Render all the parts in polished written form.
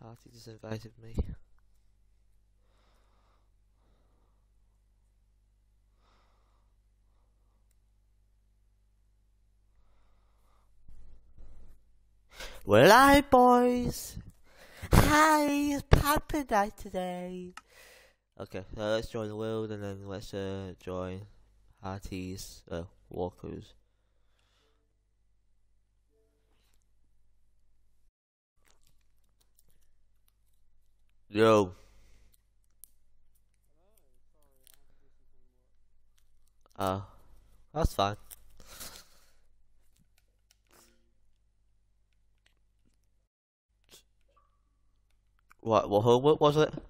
Artie just invited me. Well, hi boys! Hi, it's Papa Night today! Okay, let's join the world and then let's join Artie's walkers. Yo! Oh, that's fine. What homework was it?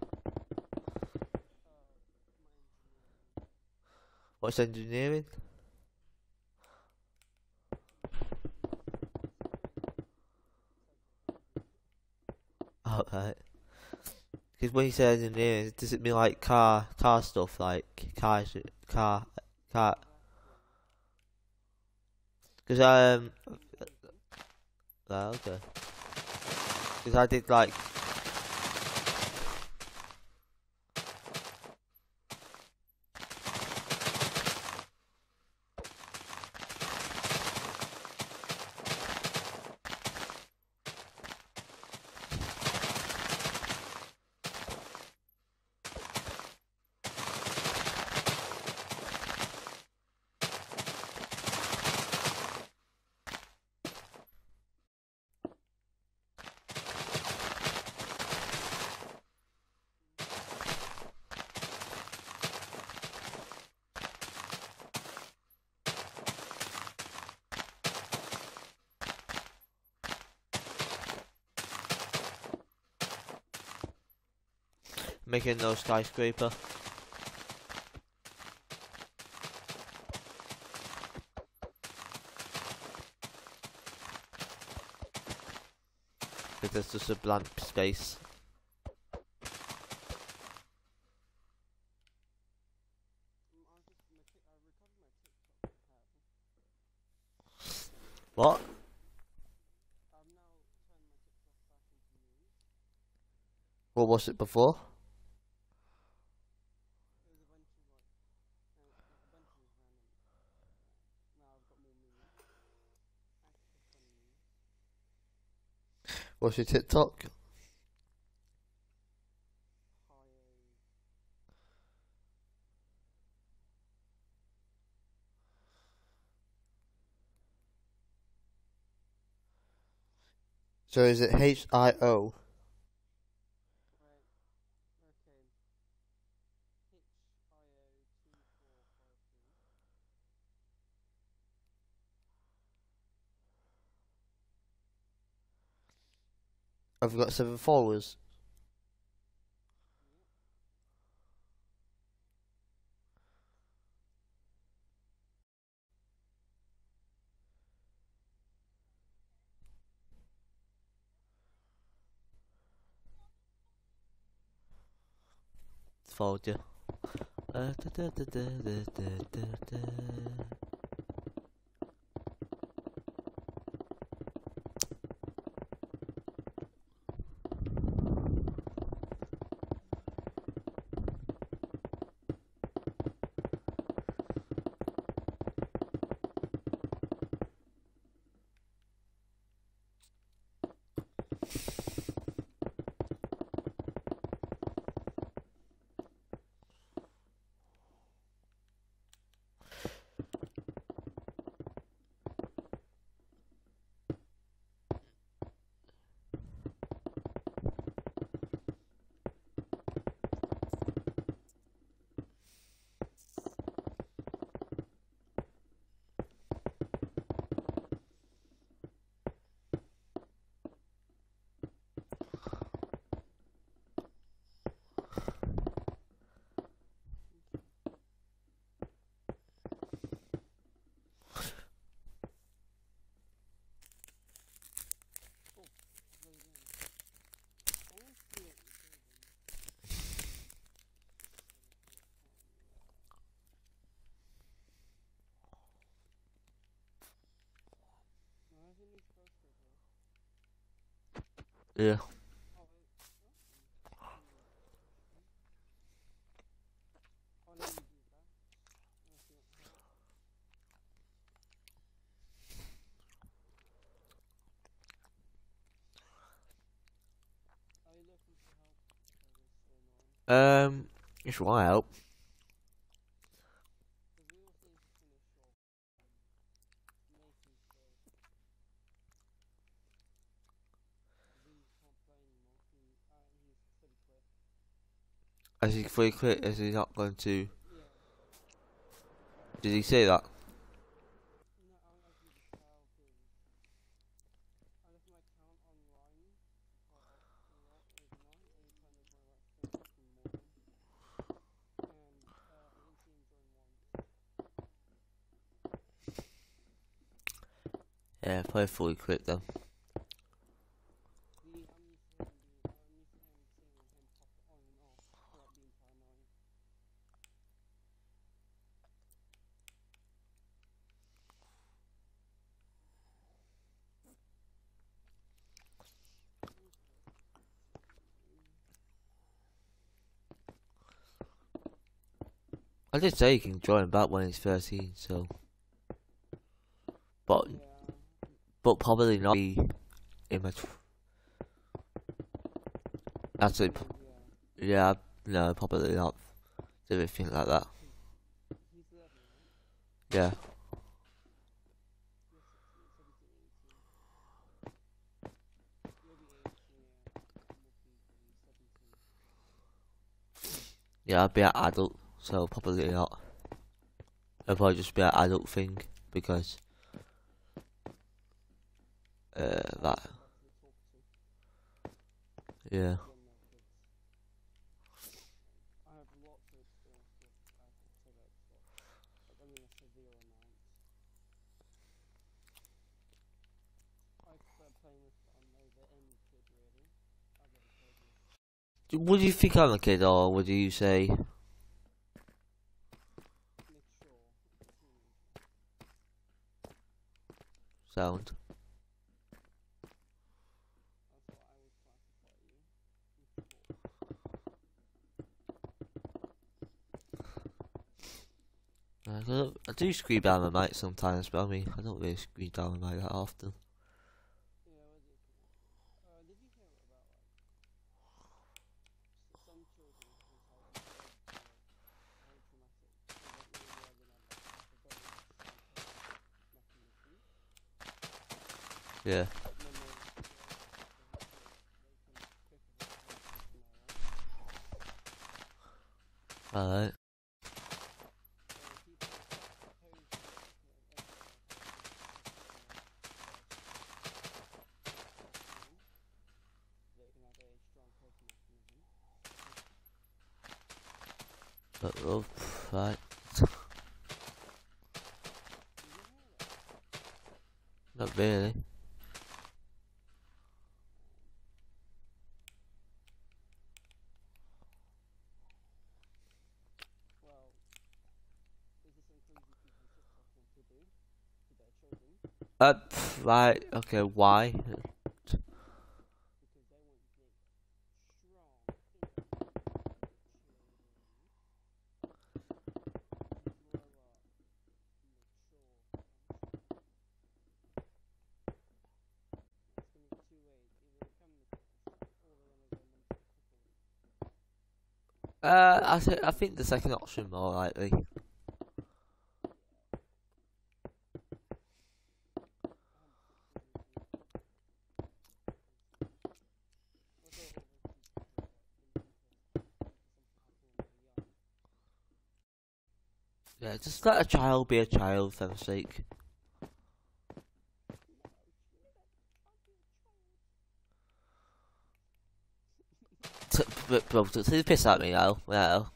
What's engineering? Oh, right. Because when you say engineering, does it mean like car stuff, like car? Because okay. Because I did like. Making no skyscraper. Because there's just a blank space. What? What was it before? What's your TikTok? So is it HIO? I've got 7 followers. Followed you. Yeah. Just want help. Has he fully quit? Is he not going to? Did he say that? Yeah, probably fully quit then. I did say he can join back when he's 13, so. But probably not be in my. That's it. Yeah, no, probably not. Everything like that. Yeah. Yeah, I'd be an adult, so probably not. It'll probably just be an adult thing because that. Yeah. Would you think I'm a kid, or would you say sound? I do scream down my mic sometimes, but I mean, I don't really scream down my mic that often. Yeah. Alright. Right. Not really. Right, okay, why? I think the second option more likely. Yeah, just let a child be a child for their sake. Bro, take the piss at me now. Now,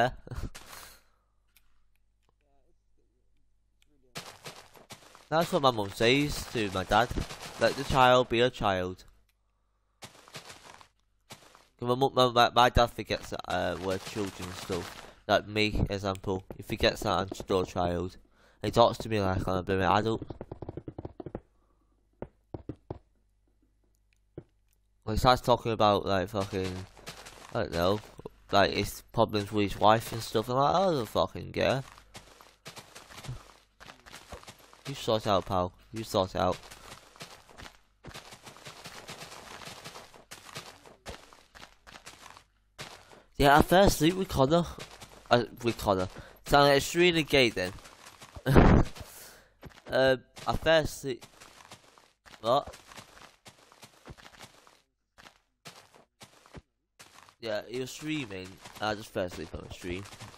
That's what my mum says to my dad. Let the child be a child. My dad forgets that we're children still. Like me, example, he forgets that I'm still a child. He talks to me like I'm an adult. When he starts talking about like fucking, I don't know, like his problems with his wife and stuff, I'm like, I don't fucking care. You sort it out, pal. You sort it out. Yeah, I fell asleep with Connor. Sound like extremely gay then. I fell asleep. What? Yeah, he was streaming. I just fell asleep on the stream.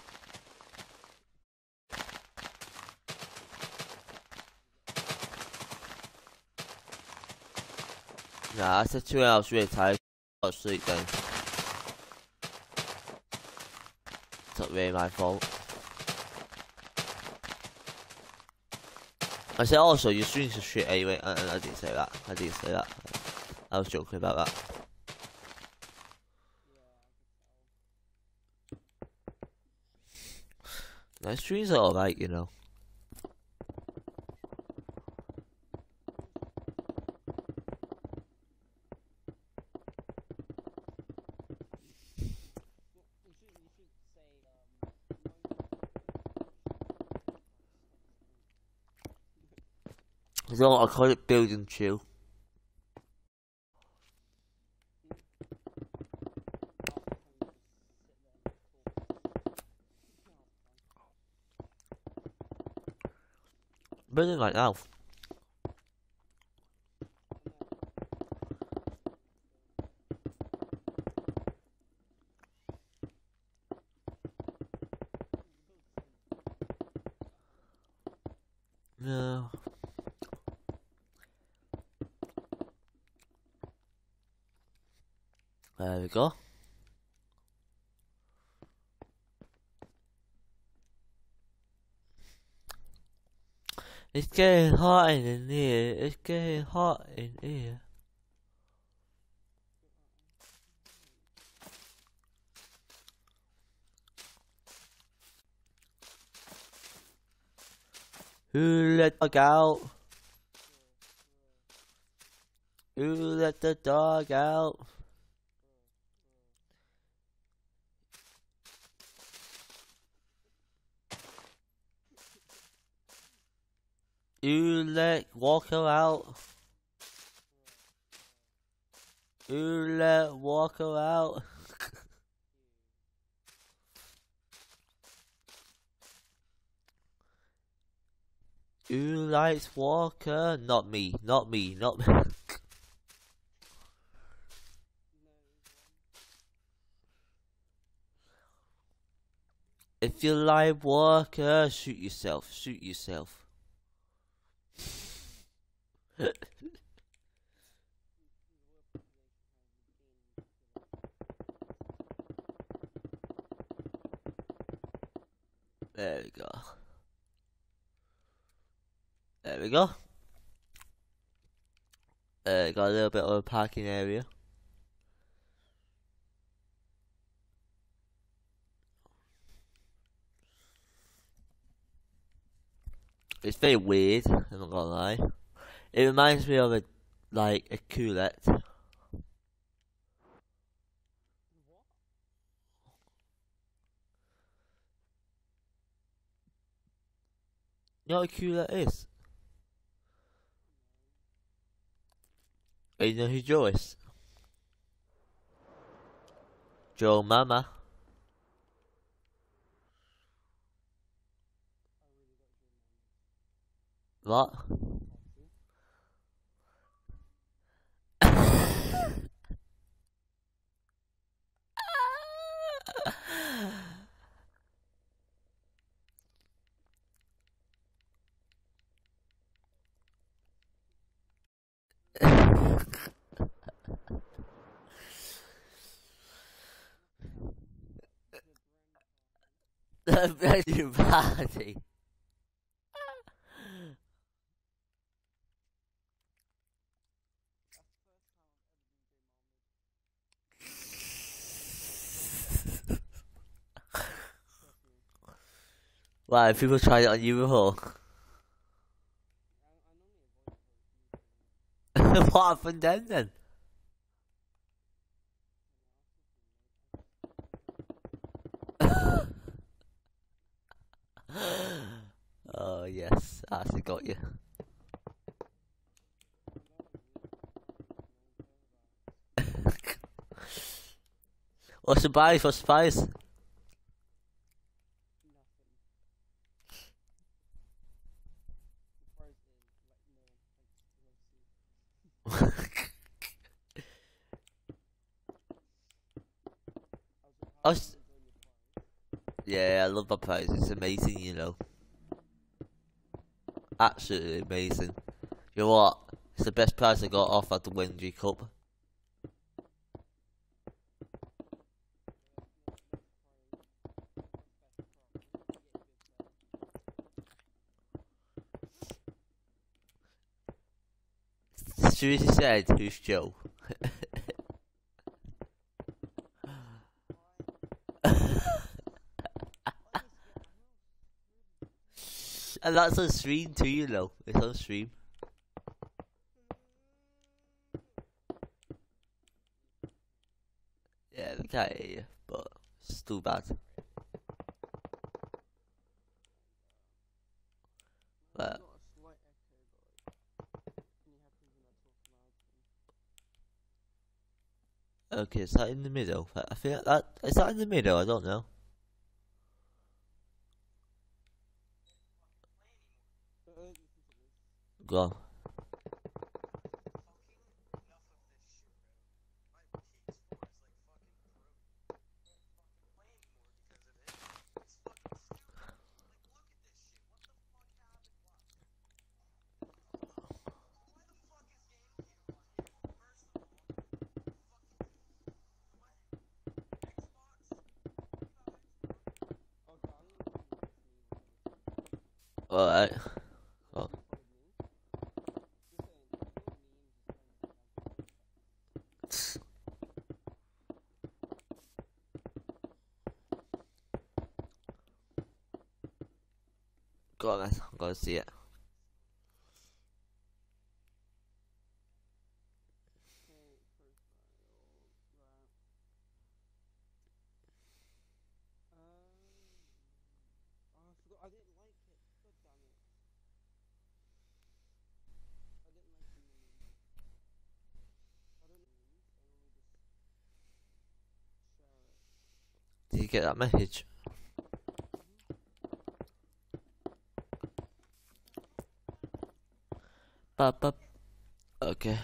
Nah, I said 2 hours really tired. I was asleep then. It's not really my fault. I said also your streams are shit anyway, and I didn't say that. I was joking about that. My streams are alright, you know. So I call it build and chill. Building right now. No. There we go. It's getting hot in here. It's getting hot in here. Who let the dog out? Who let the dog out? Who let Walker out? Who let Walker out? Who likes Walker? Not me, not me, not me. If you like Walker, shoot yourself, shoot yourself. There we go. There we go. Got a little bit of a parking area. It's very weird, I'm not gonna lie. It reminds me of a Coolette. You know what a Coolette is? You know who Joe is? Joe Mama. What? The venue party. Why, people tried it on you before? What happened then? Oh yes, I actually got you. What's the price? What's the price? I was, yeah, I love my prize. It's amazing, you know. Absolutely amazing. You know what? It's the best prize I got off at the Windy Cup. Seriously said, who's Joe? And that's on stream too, you know. It's on stream. Yeah, they can't hear you, but it's too bad. But, okay, is that in the middle? I feel that is that in the middle. I don't know. Go on. Alright. Oh. Go on, guys. I'm gonna see it. Did you get that message? Ba. Okay.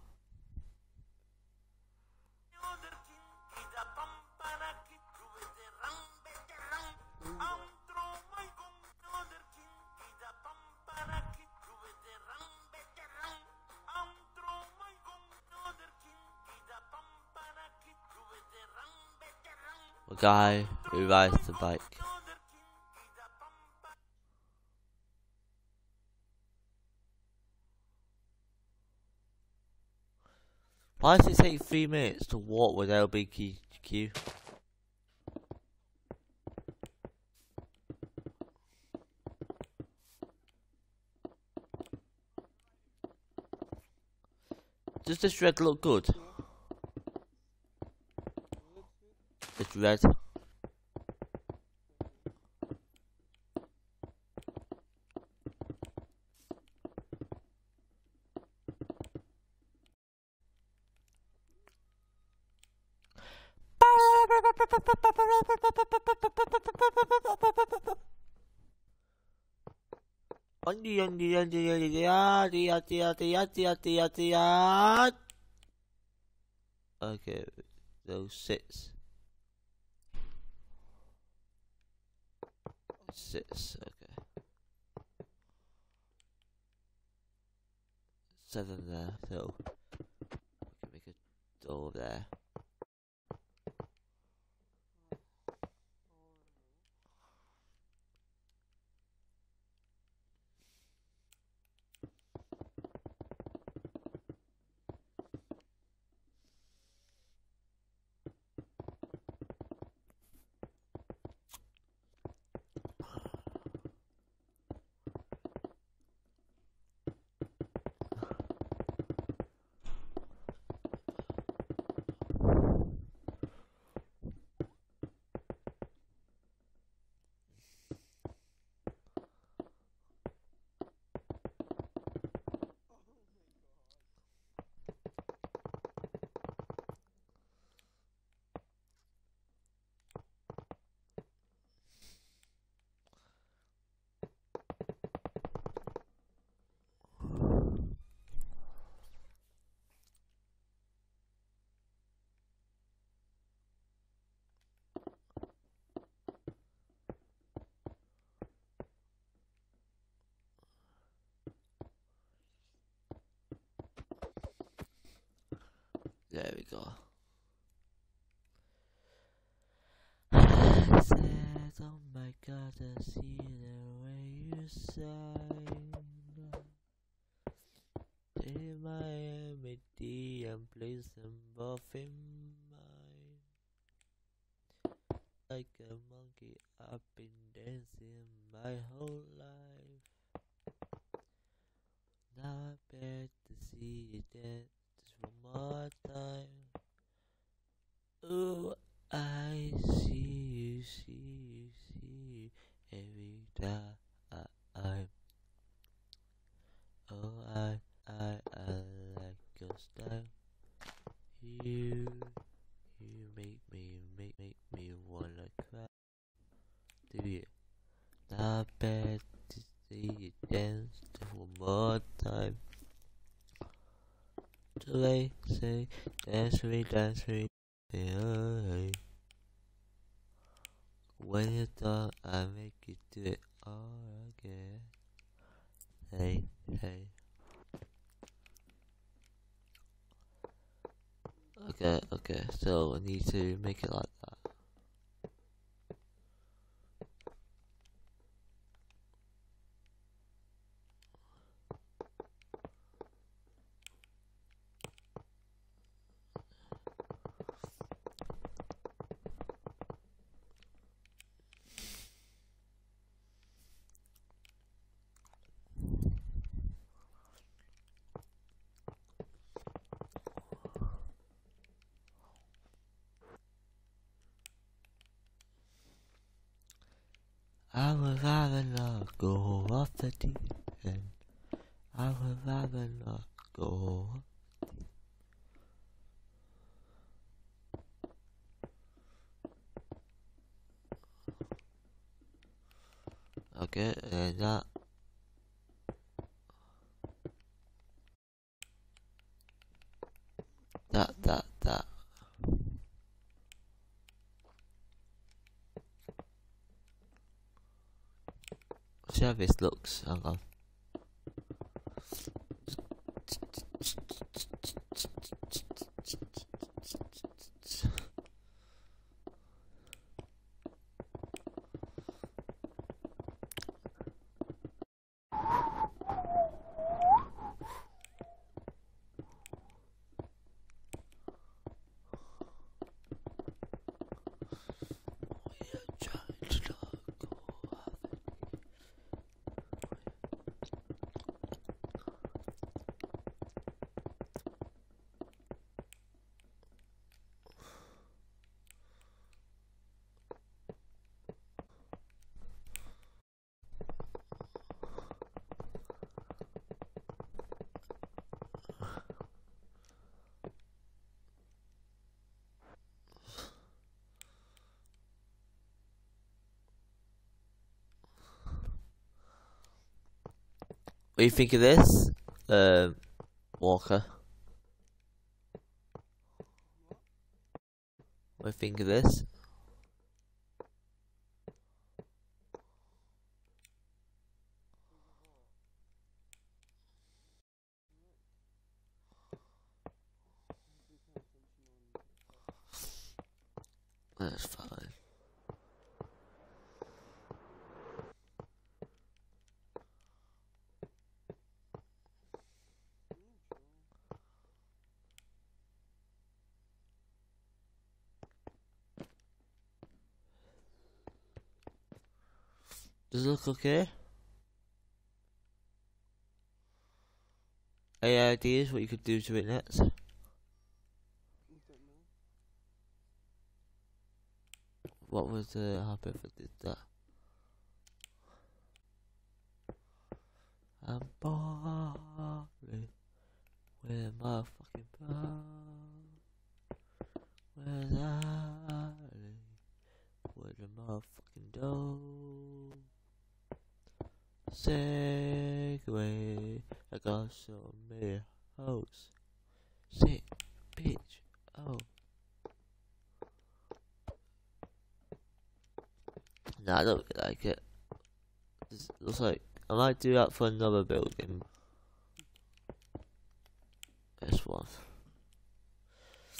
A guy who rides the bike. Why does it take 3 minutes to walk with LBQ? Does this red look good? It's red. Okay, those sits. Sits, okay. 7 there, so we can make a door there. There we go. I said, oh my god, I see the way you shine. In Miami, and place them both in mine. Like a monkey, I've been dancing my whole life. Now I bet to see you dance just one more time. Ooh, I see you every time. Oh, I like your style. You make me wanna cry. Do you? Now I bet to see you dance just one more time. So they say, dance with me, hey. When you're done, I make you do it all again. Hey, hey. Okay, so I need to make it like that. I would rather not go off the deep end. I would rather not go. Okay, and that. See how this looks. Hang on. What do you think of this, Walker? What do you think of this? That's fine. Does it look okay? Any ideas what you could do to it next? What would happen if I did that? I'm boring with my fucking bone. Where's Ali? With the motherfucking dough. Segway, I got so many hoes. Sick bitch, oh. Nah, I don't really like it. It looks like I might do that for another building. This one.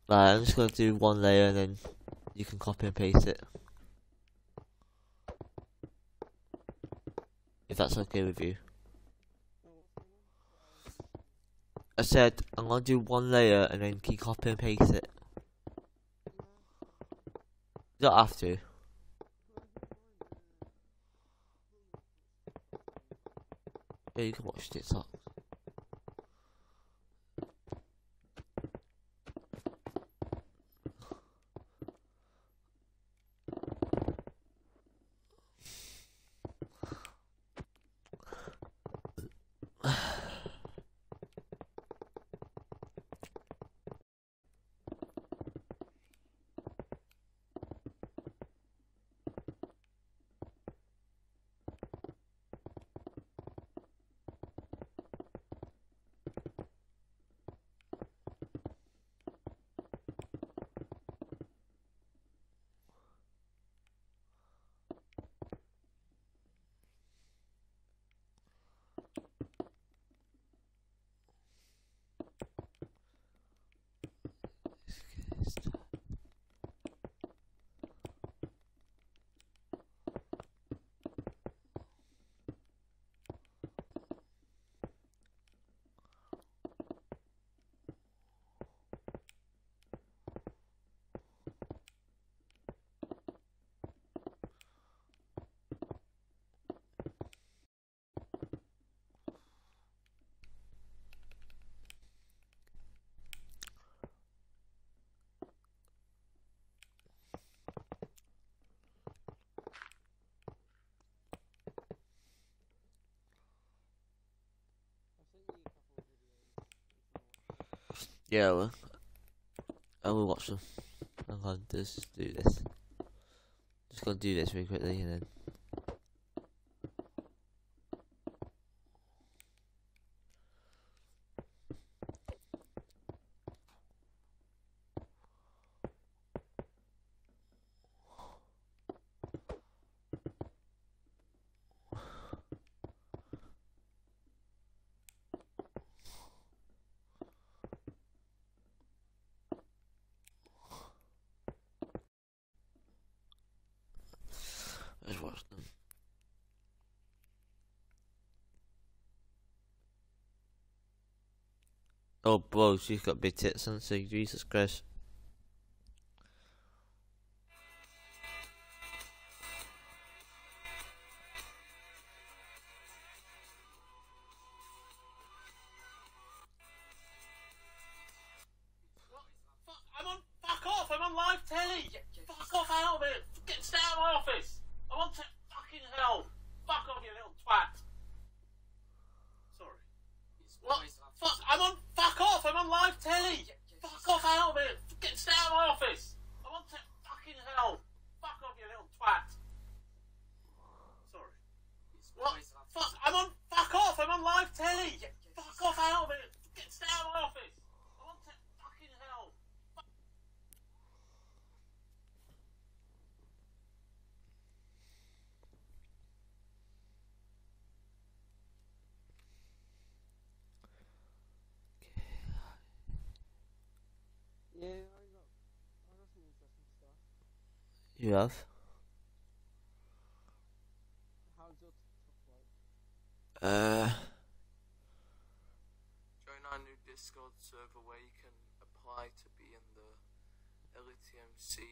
Right, I'm just gonna do one layer and then you can copy and paste it. If that's okay with you. I said I'm gonna do one layer and then keep copy and paste it. You don't have to. Yeah, you can watch TikTok. Yeah, well, I will watch them. I'm gonna just do this. Just gonna do this really quickly and then. Let's watch them. Oh, bro, she's got big tits on, so Jesus Christ. Fuck off! I'm on live telly! Fuck off out of it! Stay out of my office! I want to fucking hell! Fuck off, you little twat! Sorry. What? Fuck! Fuck off! I'm on live telly! Fuck off out of it! Stay out of my office! I want to fucking hell! Fuck off, you little twat! Sorry. What? Fuck! Fuck off! I'm on live telly! Fuck off out of it! Stay out of my office! I want to fucking hell! Yeah, I got some interesting stuff. You have? How's your TikTok like? Join our new Discord server where you can apply to be in the LTMC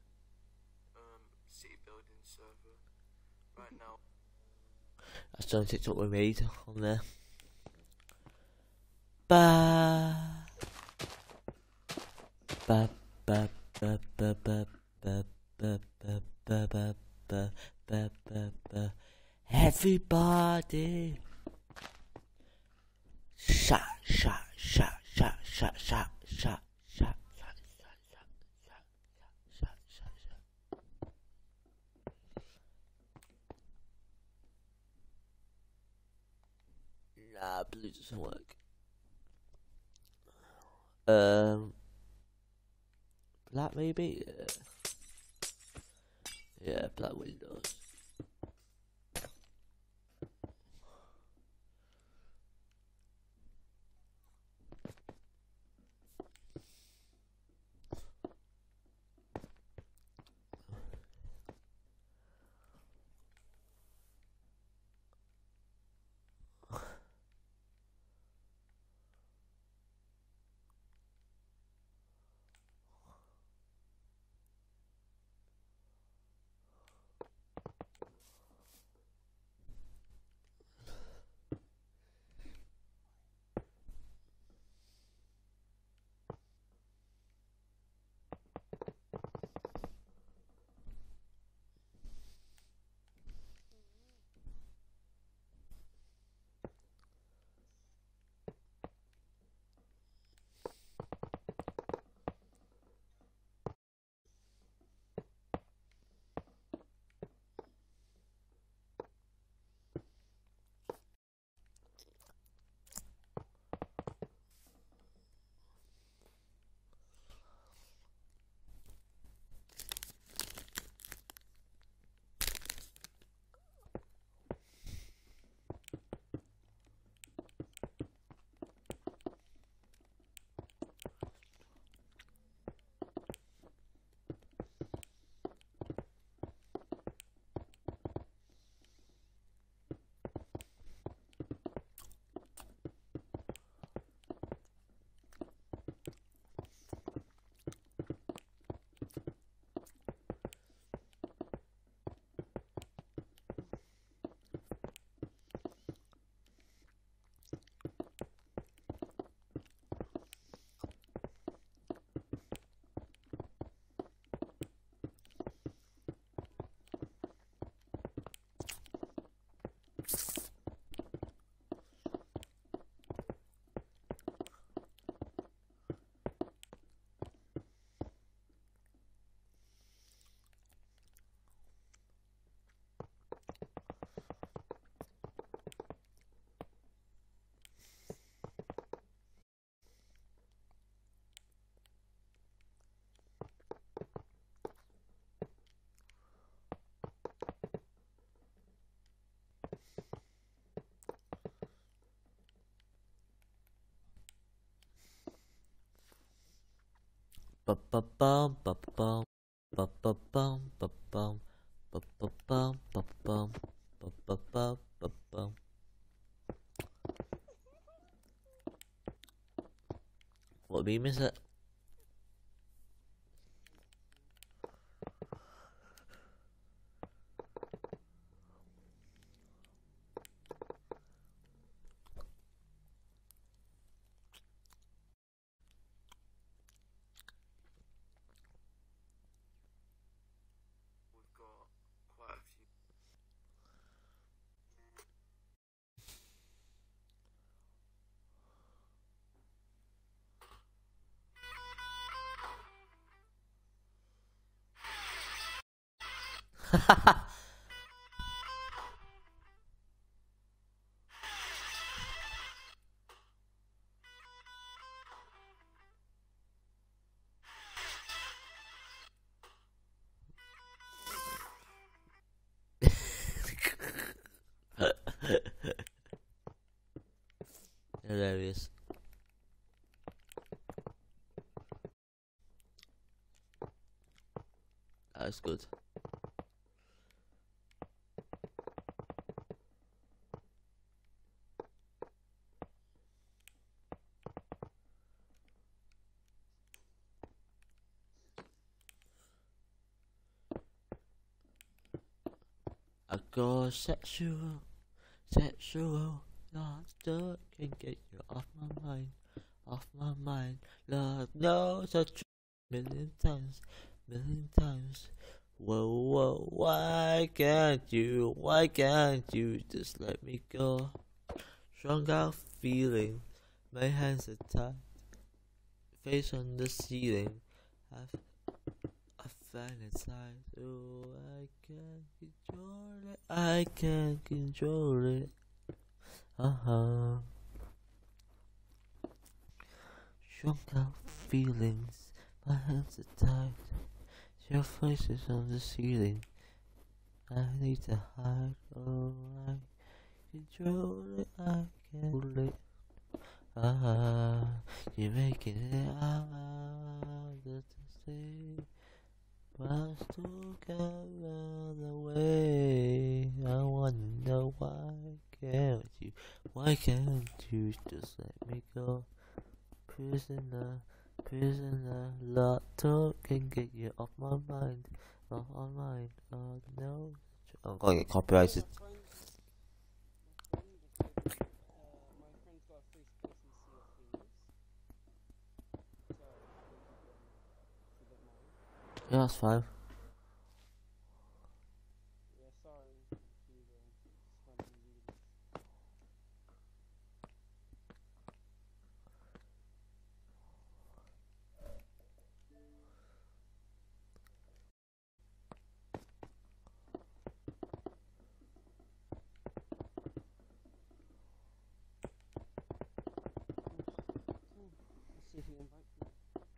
city building server right now. That's the only TikTok we made on there. Ba ba ba ba ba ba ba ba ba ba ba ba ba ba ba. Everybody, shot, shot, shot, shot, shot, shot, shot, shot, shot, shot, shot. Nah, blue doesn't work. Black maybe? Yeah, black windows. Ba ba bum ba bum ba ba bum ba bum ba ba bum ba bum ba ba bum ba bum. What beam is it? We've got quite a few. Hilarious. That's good. I go sexual, laughter can get you off my mind. Lord knows I tried million times. Whoa, why can't you just let me go? Strung out feeling, my hands are tied, face on the ceiling. I find inside, oh, I can't control it. Shrunk out feelings, my hands are tied. Your face is on the ceiling. I need to hide. Oh, I control it. I can't hold it. You're making it out of the sea. But I'm still coming the way. I wanna know why can't you just let me go? Prisoner, lot talk can get you off my mind, oh no. I'm gonna get copyrighted. My friend's got a free space in Sea of Thieves. So, if you don't mind. Yeah, that's fine. Yeah, sorry if you just want to read it. Let's see if you invite me.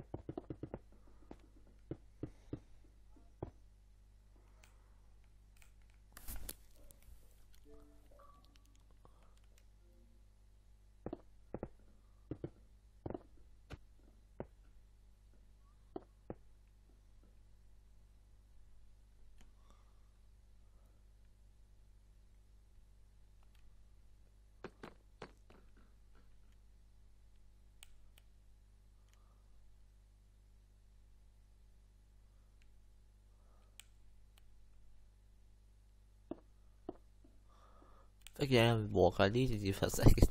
Again, walk. I needed you for a second.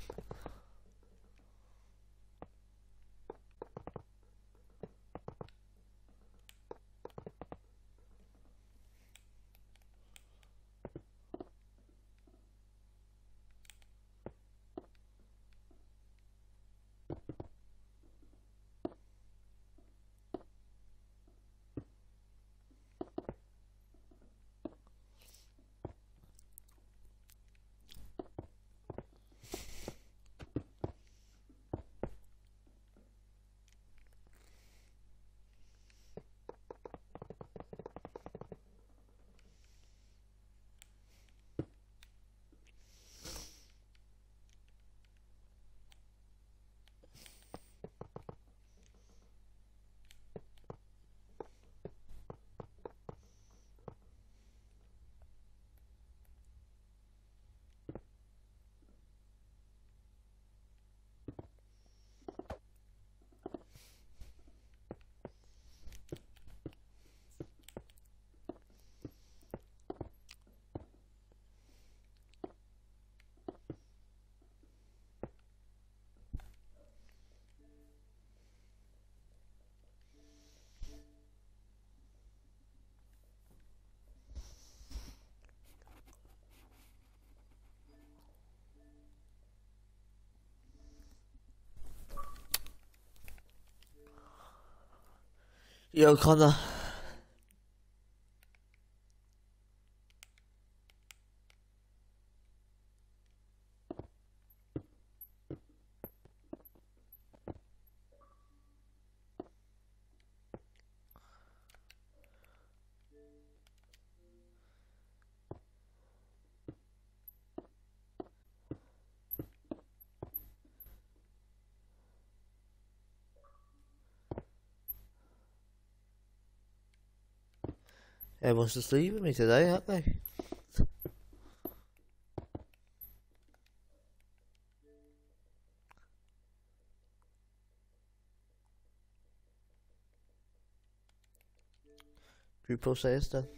Yo, Connor. Everyone's just leaving me today, aren't they? Group process then.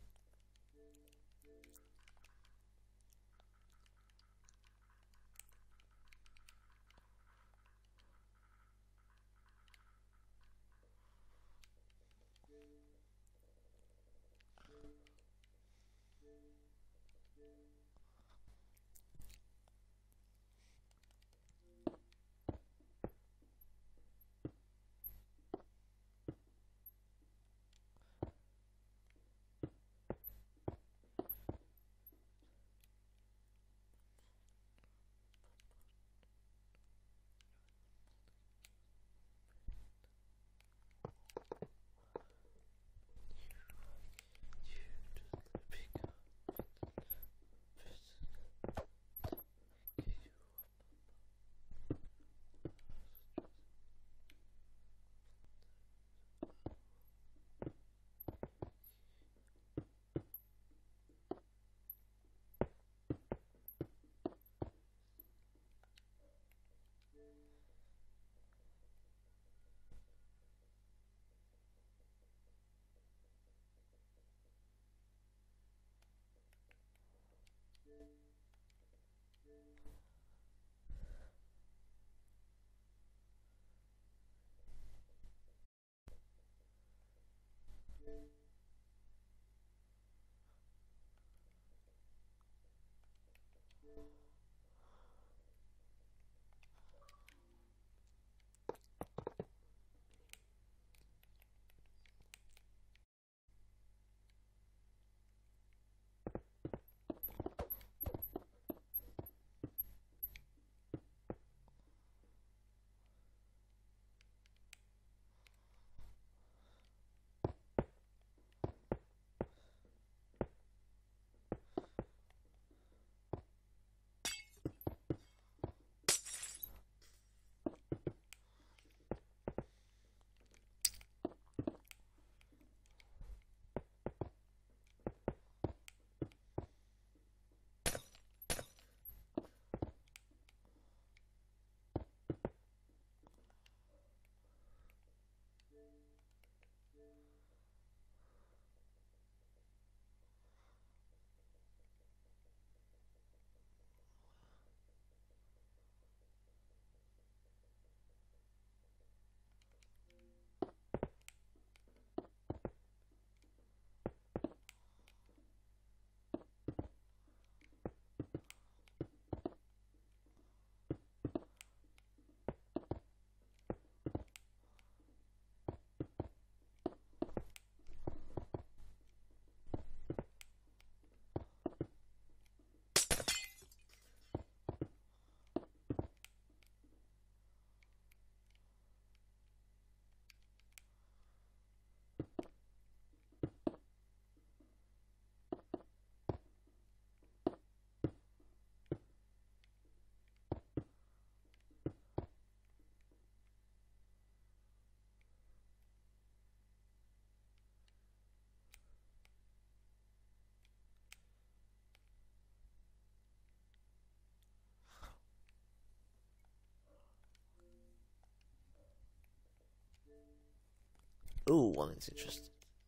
Ooh, one is interesting.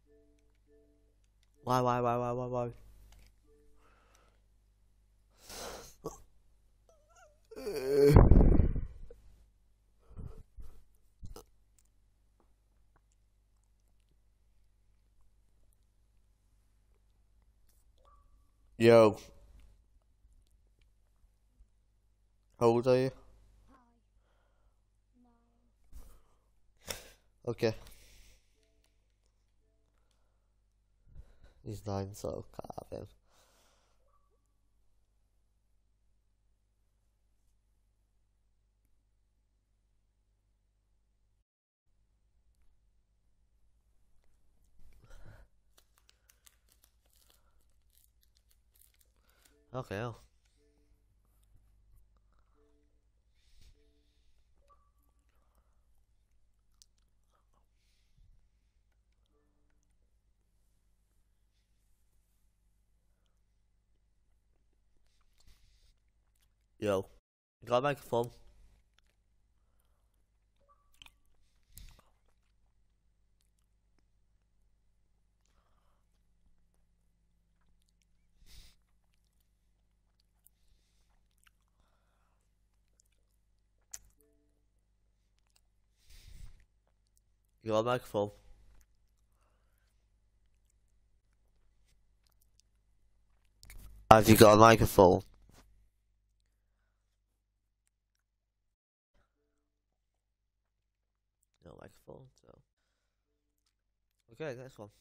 Why? Yo. How old are you? Okay. He's 9, so can't have him. Okay. Oh. Yo, you got a microphone? You got a microphone? Have you got a microphone? No microphone, so. Okay, next one.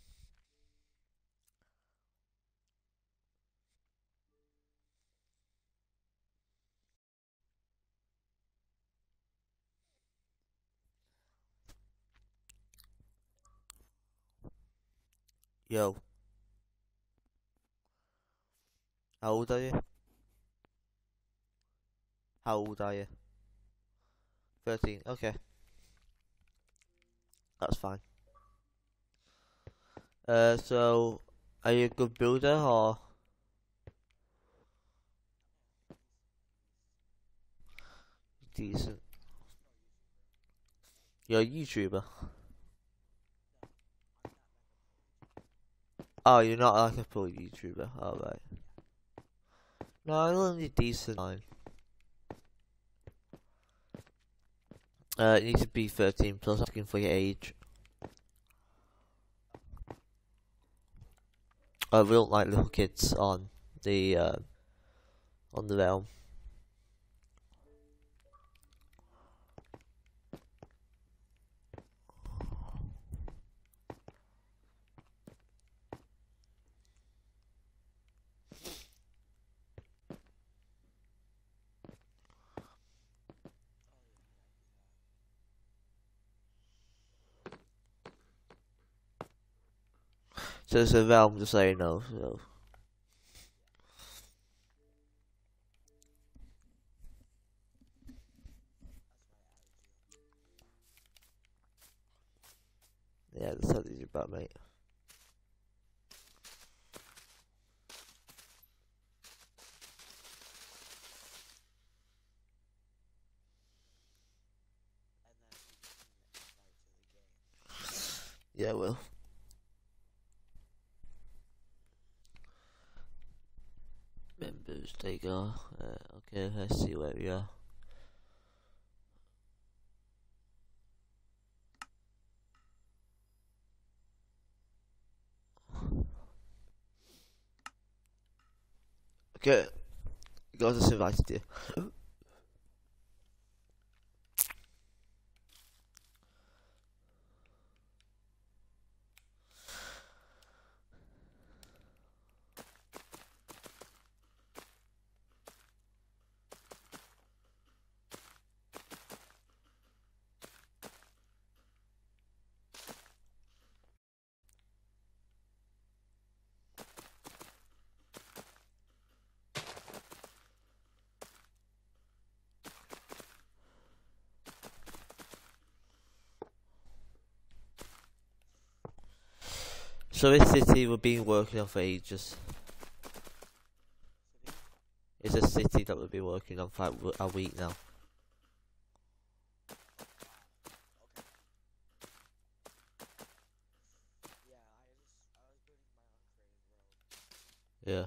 Yo, how old are you? How old are you? 13, okay. That's fine. So, are you a good builder or? Decent. You're a YouTuber? Oh, you're not like a pro YouTuber, alright. No, I'm only decent. Fine. You need to be 13 plus, asking for your age. We don't like little kids on the realm. So it's a realm to say no, so. Yeah, that's how these about, mate. Yeah, well. Members, there you go. Okay, let's see where we are. Okay, guys, just invited you. So this city we've been working on for ages. It's a city that we've been working on for a week now. Yeah.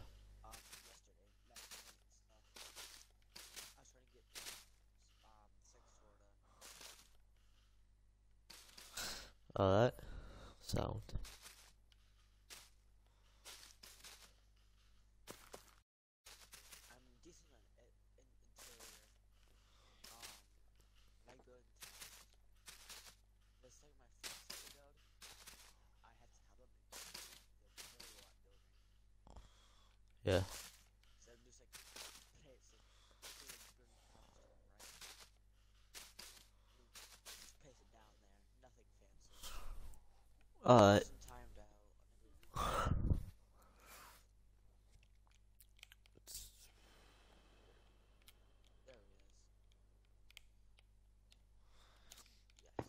Alright. Sound. Yeah. So there's like place like big burning cobblestone, right? You place it down there, nothing fancy. Alright. Isn't timed out and everything. There it is. Yes.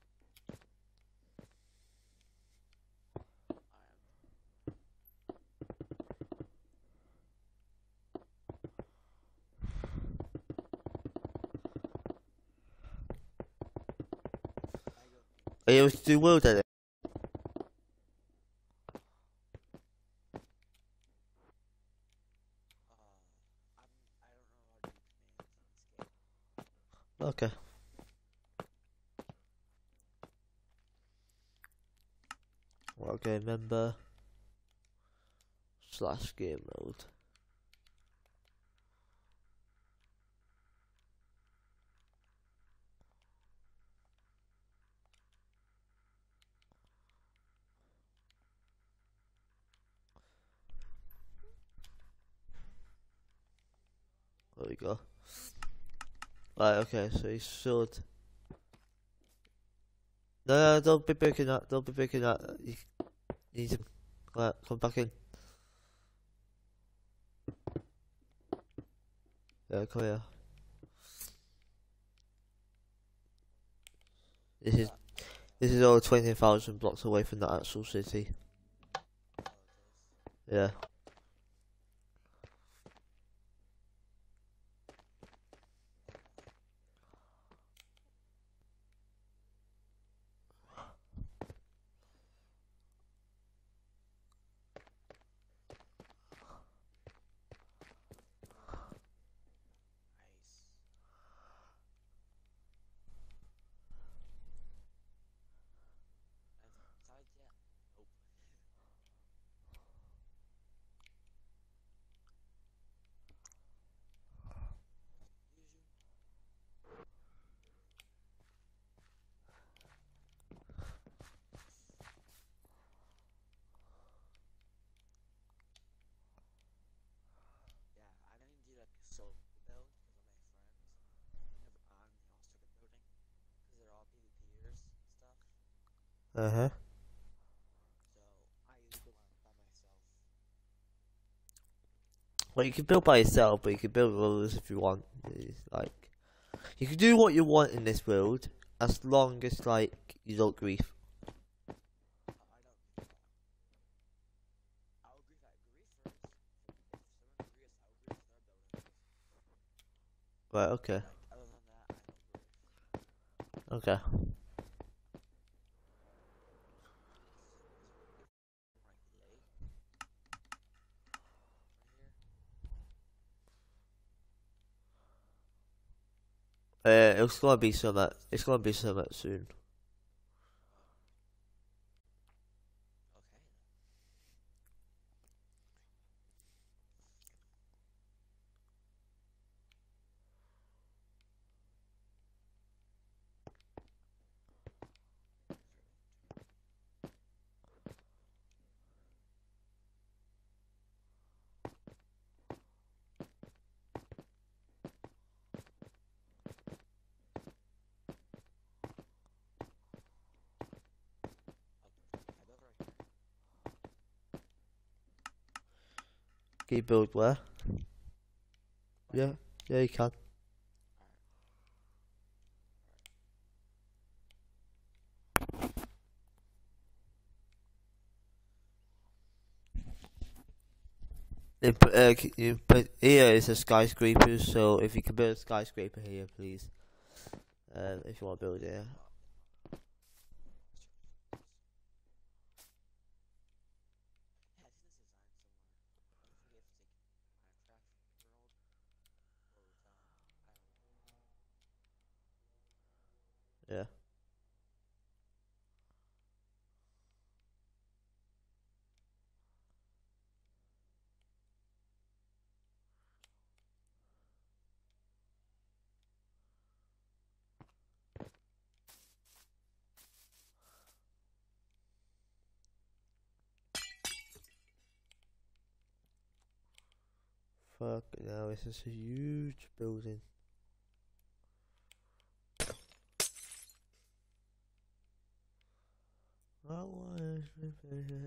I go. Are you able to do world edit? I don't know how to do commands in this game. Okay. Okay, member / game mode. There we go. Right, okay, so he should. No, don't be breaking that. Don't be breaking that. You need to come back in. Yeah, come here. This is all 20,000 blocks away from the actual city. Yeah. Nice. Inside yet? Nope. Yeah, I'm gonna do like a solo build with all my friends on the all-circuit building because they're all PvPers and stuff. Uh-huh. So I usually go on by myself. Well, you can build by yourself, but you can build with others if you want. It's like, you can do what you want in this world, as long as, like, you don't grief. I don't grief at all. I'll grief at grief first. If someone agrees, I'll grief their building. Right, okay. Like, other than that, I don't grief. Okay. It's gonna be so much. It's gonna be so much soon. Okay. I built right here. Can you build where? Yeah, yeah, you can. But here is a skyscraper, so if you can build a skyscraper here, please. If you want to build it here. Yeah, I've seen this design somewhere. I forget if it's like Minecraft World or I don't know. Yeah. Fuck no, this is a huge building. That one is Alright, this is better for buildings.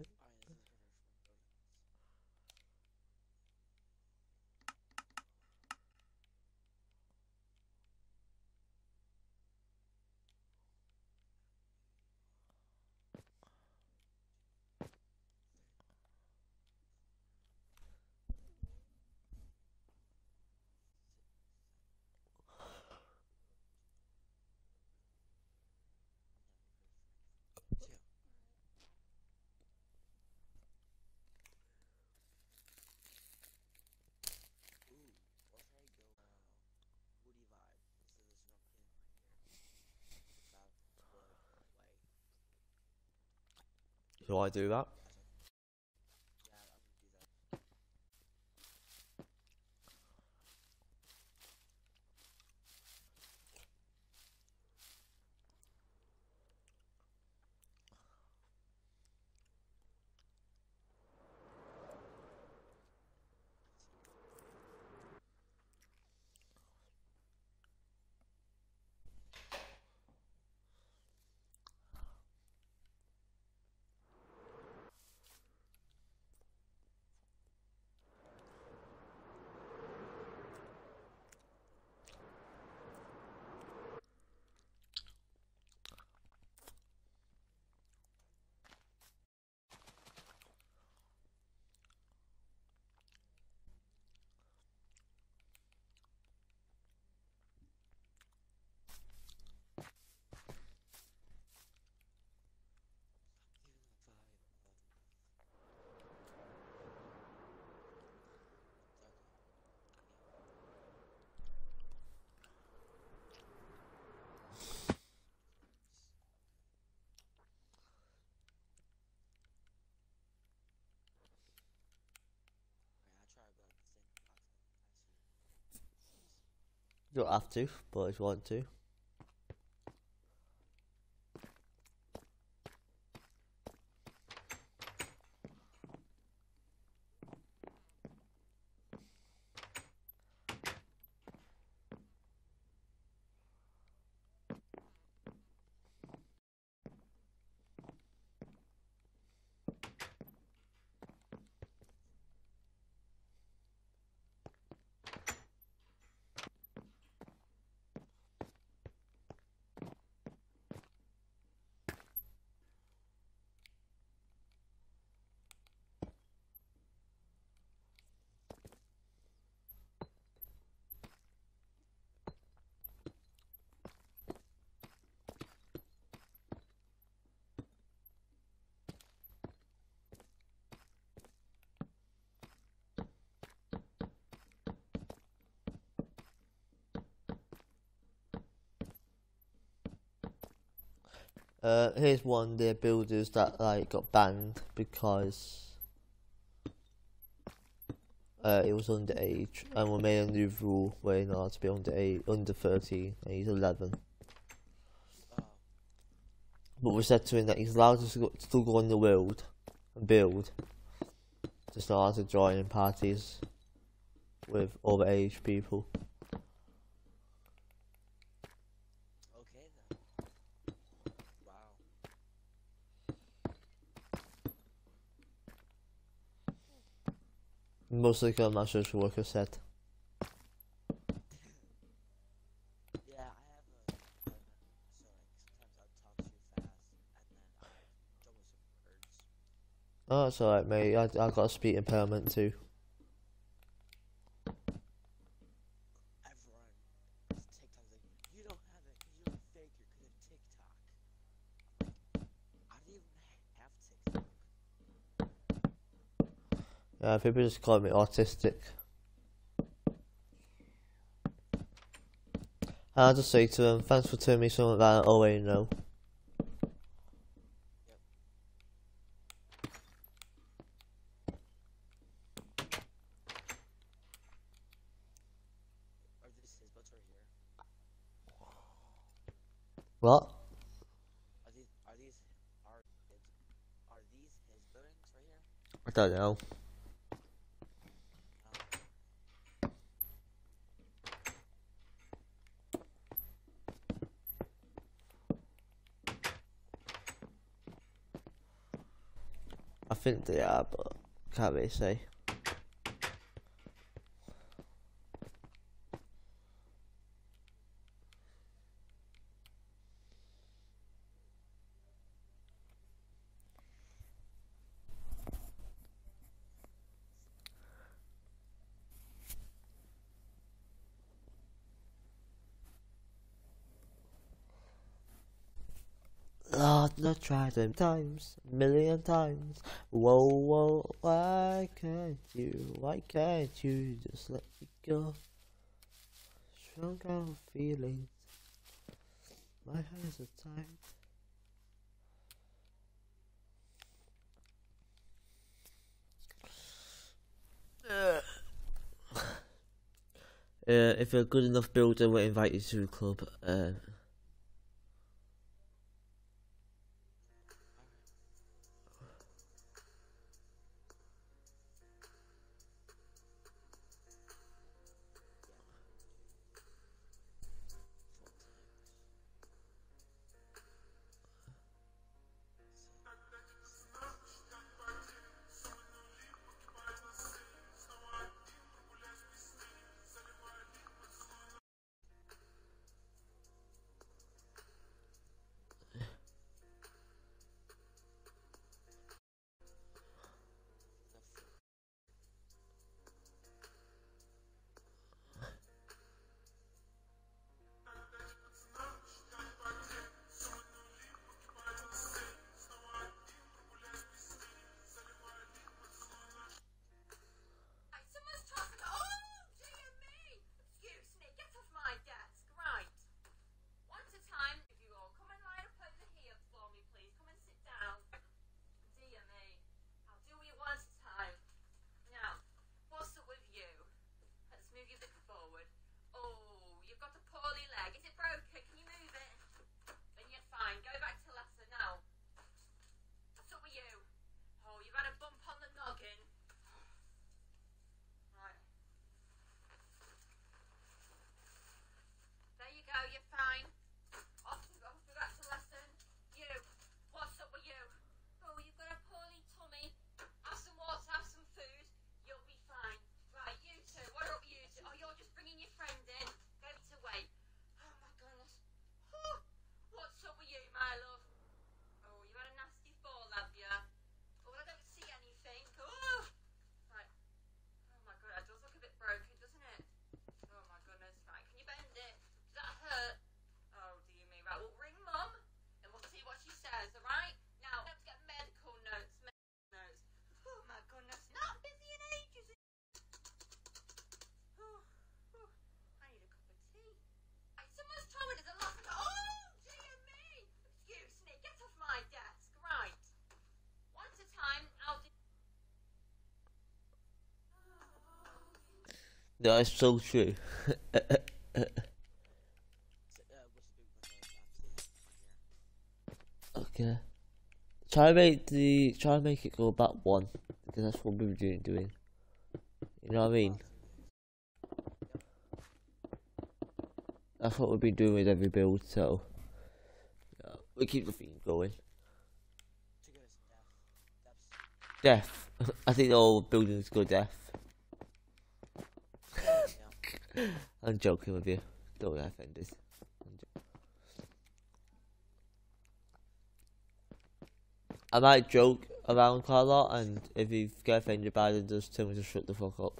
Ooh, or should I go Woody vibe? This is what I'm getting right here. Without wood way. Do I do that? Yeah, I'm gonna do that. You don't have to, but if you want to. Here's one of the builders that like got banned because it was underage, and we made a new rule where you're not allowed to be under 13, and he's 11. But we said to him that he's allowed to still go in the world and build, just not allowed to join in parties with overage people. Okay then. Wow. Mostly because my social worker said. Yeah, I have a so like sometimes I'll talk too fast and then I'll jumble some words. Oh, it's alright, mate. I got a speech impairment too. Everyone TikTok's like, you don't have it, you don't fake, you're good at TikTok. I'm like, I don't even have TikTok. Yeah, people just call me autistic. And I'll just say to them, thanks for telling me something that I already know. Are these his butts right here? What? Are these his buildings right here? I don't know. No. think they are, but can't really say. Lord, I've tried them times, a million times. Whoa, whoa, why can't you just let me go? Strong out feelings, my hands are tied. If you're a good enough builder, we'll invite you to the club. That's so true. Okay. Try and make it go back one, because that's what we were doing. You know what I mean? That's what we've been doing with every build, so yeah, we keep the theme going. Death. I think all buildings go death. I'm joking with you. Don't get offended. I might joke around quite a lot, and if you get offended by it, just tell me to shut the fuck up.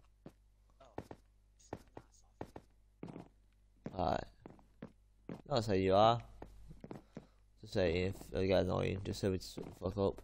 Alright. That's how you are. Just saying, if I get annoying, just tell me to shut the fuck up.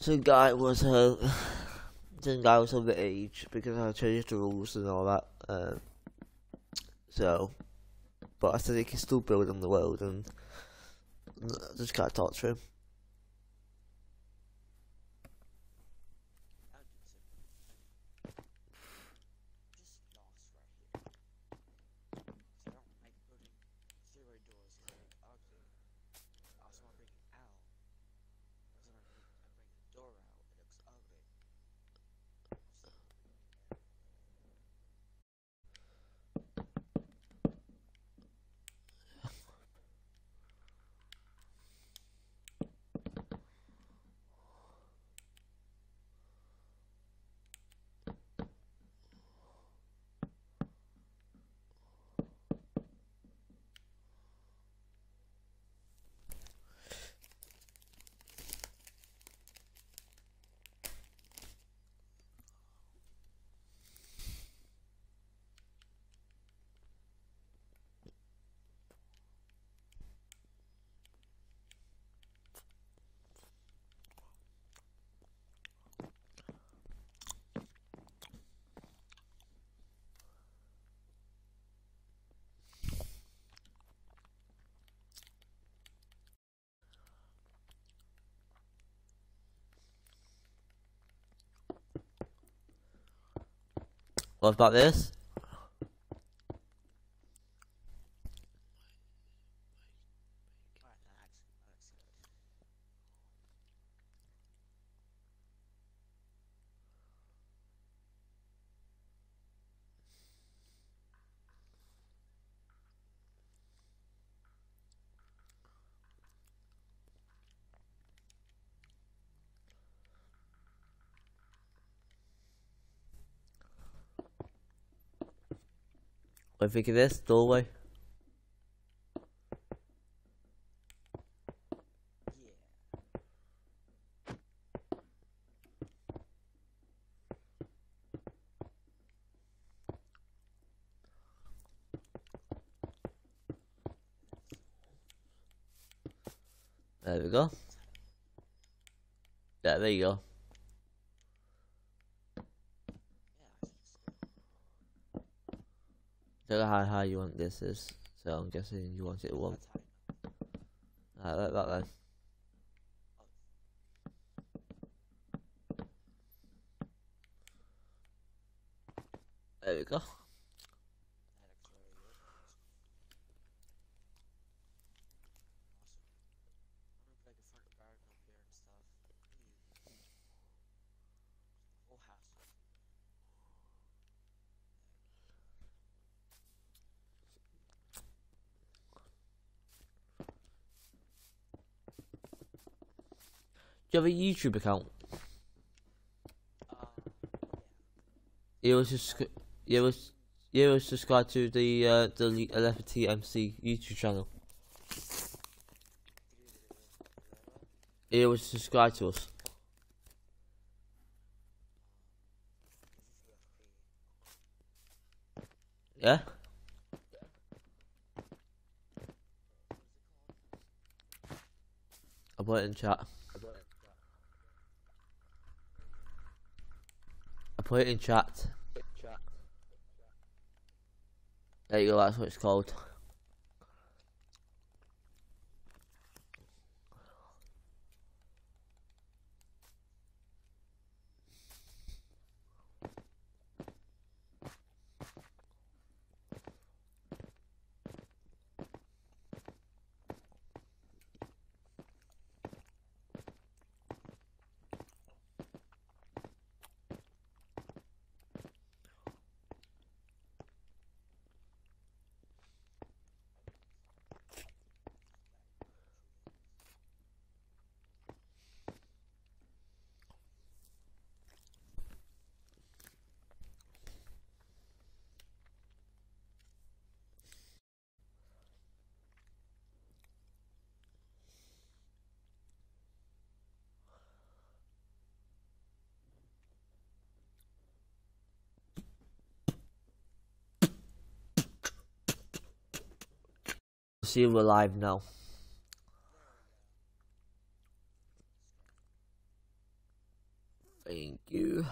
some guy was underage because I changed the rules and all that. So, but I said he can still build on the world, and I just can't talk to him. I'll do so. Just lost right here. 'Cause I don't like putting zero doors because they look ugly. I also want to bring it out. Because when I bring the door out, it looks ugly. What about this? Alright, that looks good. What do you think of this doorway? Yeah. There we go. Yeah, there you go. Yeah, I think so. Don't know how high you want this is, so I'm guessing you want it at one. That's high enough. Alright, like that then. There we go. That looks really good. Awesome. I'm gonna put like a front garden up here and stuff. Whole house. Do you have a YouTube account? Yeah. You was subscribed to the 11T MC YouTube channel. You was subscribed to us. Yeah? I put it in chat. I put it in chat. There you go, that's what it's called. See, we're live now. Thank you.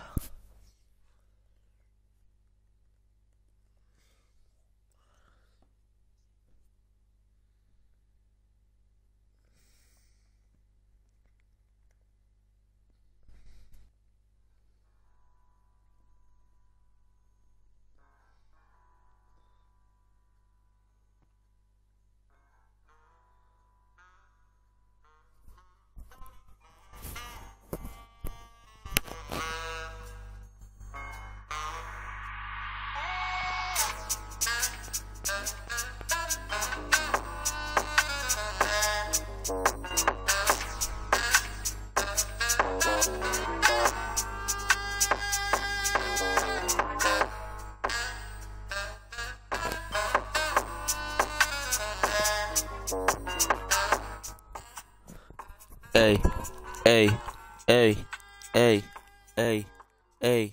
Hey, hey, hey, hey, hey, hey.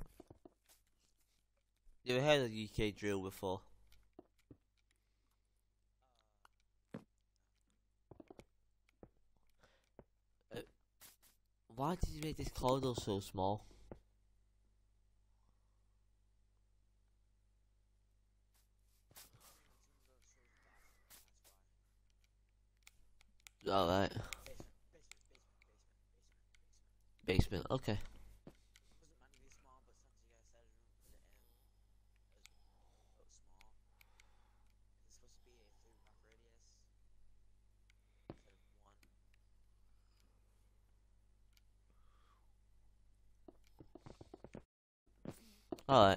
You ever heard of UK drill before? Why did you make this corridor so small? Alright. Basement, okay. Wasn't meant to be small, but since you guys said it, put it in as small. It's supposed to be a 3 block radius instead of 1. Alright.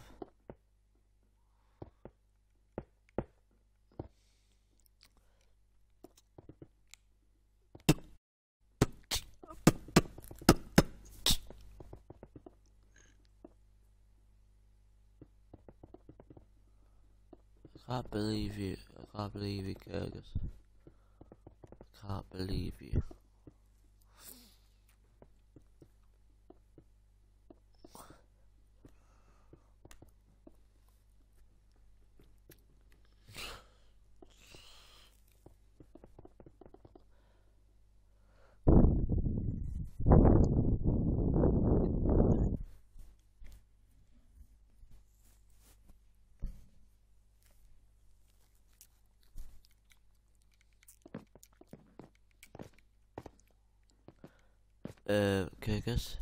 I can't believe you. I can't believe you, Kurgus. I can't believe you. Kurgus?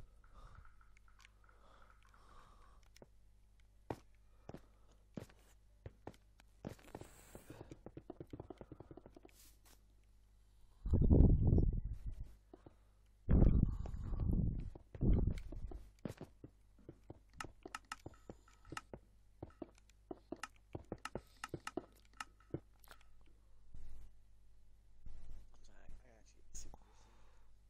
I actually see what you're saying.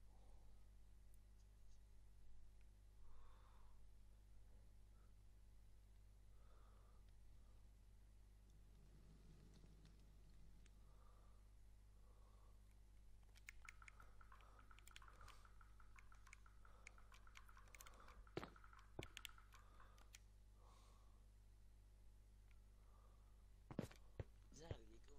Is that illegal?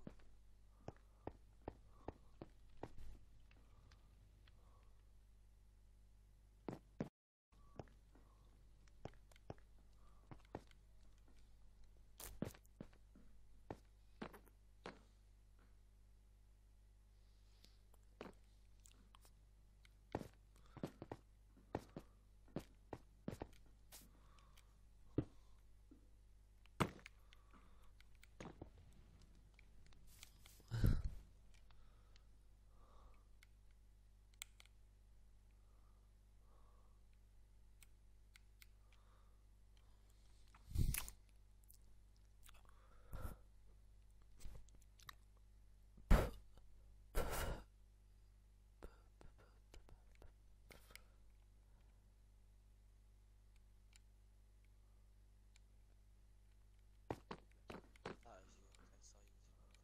I thought it was you. I saw you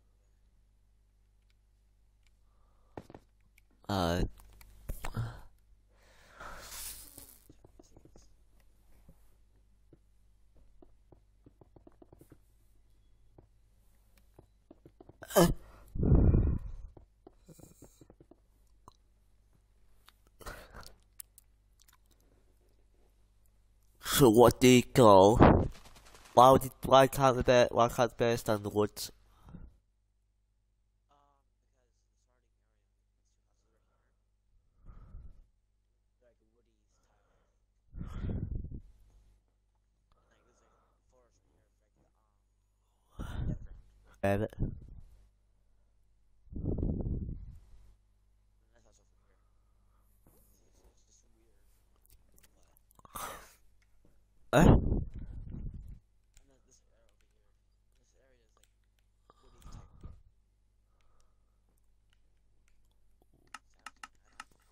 over there. So what do you go? Why can't the bear stand the woods? Because the starting area, it's too hot to live here. Like a woody type of, like there's like a forest right here, like different. Rabbit. And that's also from here. It's just weird. But Eh? and then this area over here, this area is like woody type. It's empty. I don't.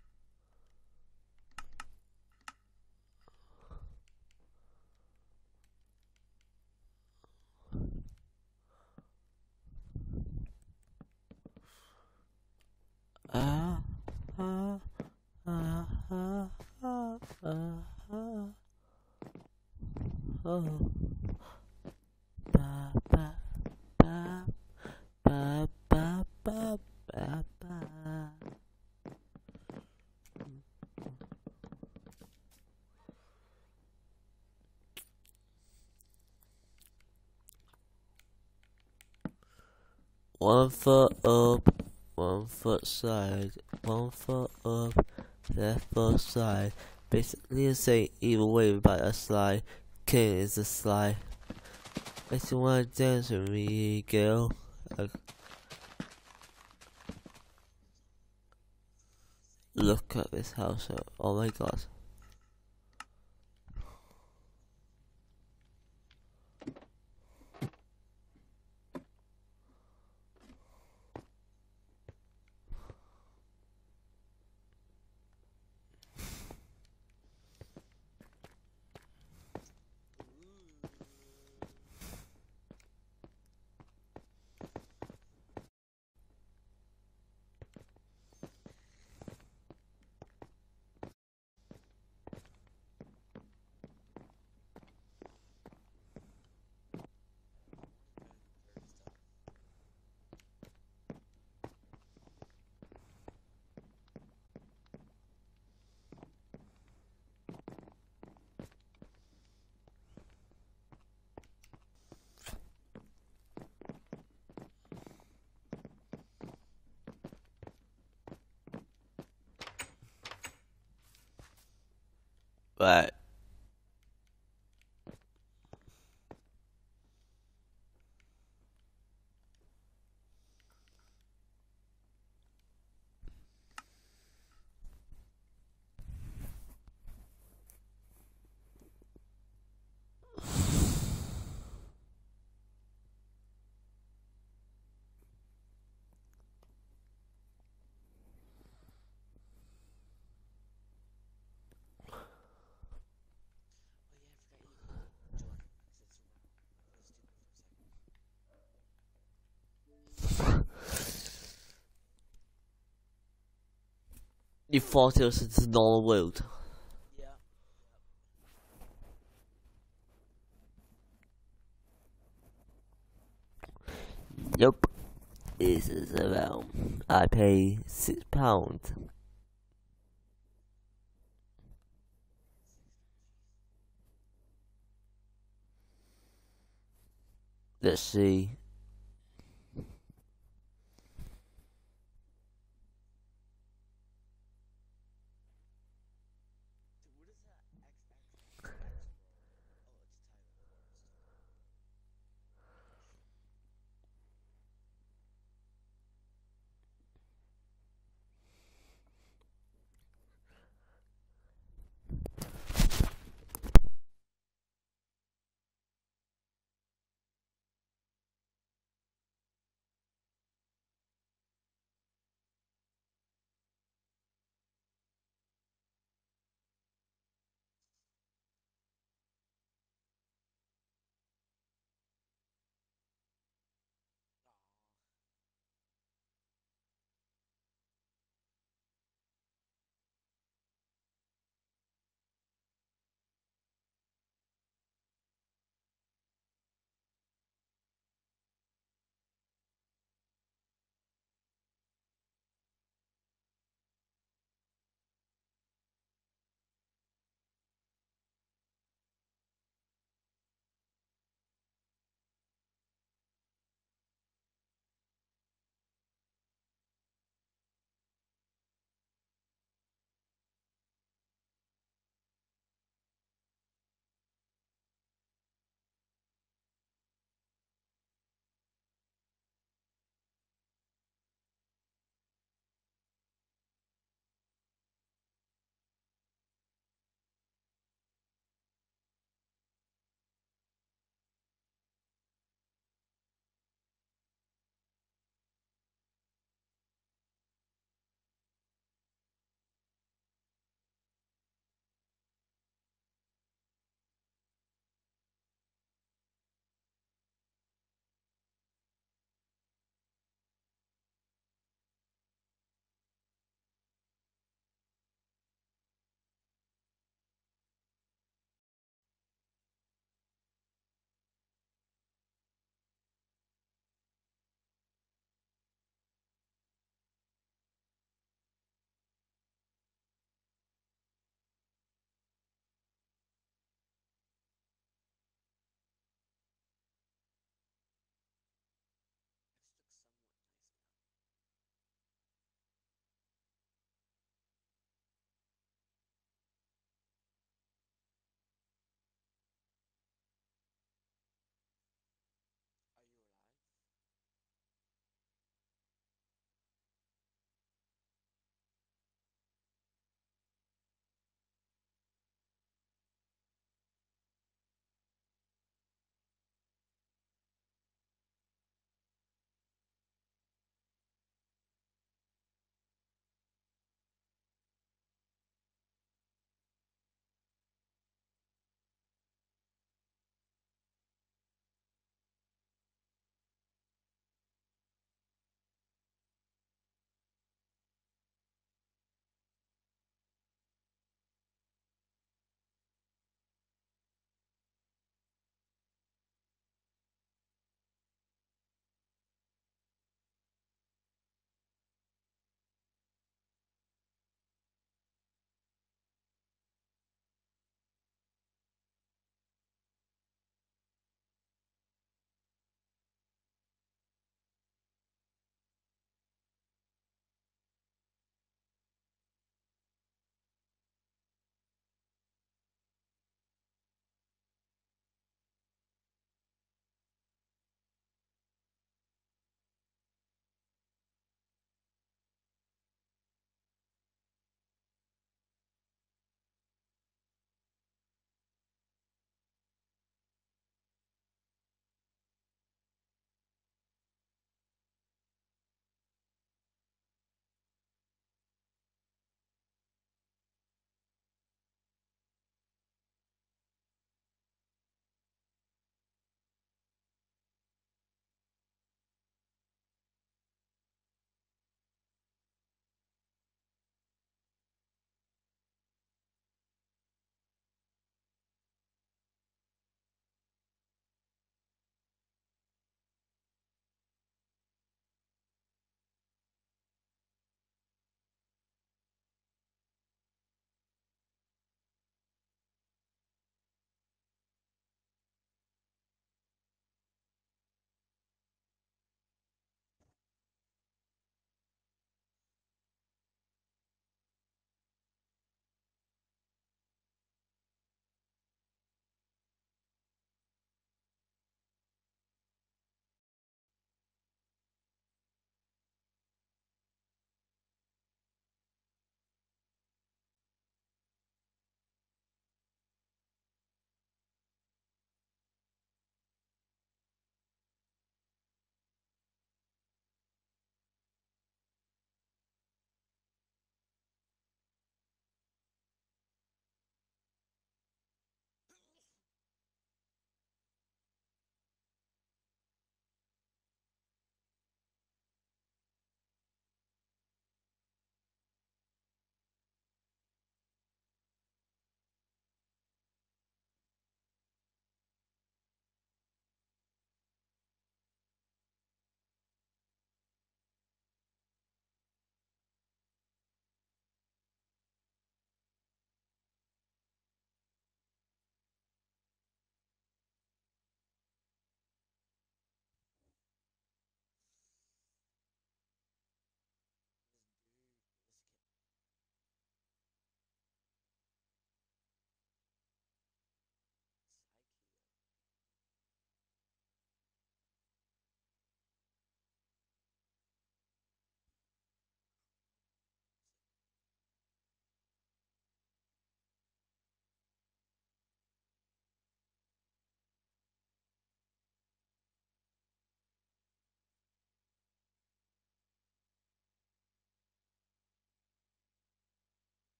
Ah, ah, ah, ah, ah, ah, ah. Oh. Ba, ba, ba, ba, ba, ba, ba, ba. One foot up, one foot side, one foot up, left foot side. Basically, it's ain't even way about a slide. King is a slide. Makes you wanna dance with me, girl. Look at this house. Oh my god. Right. You thought it was a normal world. Yeah. Nope. This is a realm. I pay £6. Let's see. What is that? XX roll. Oh, it's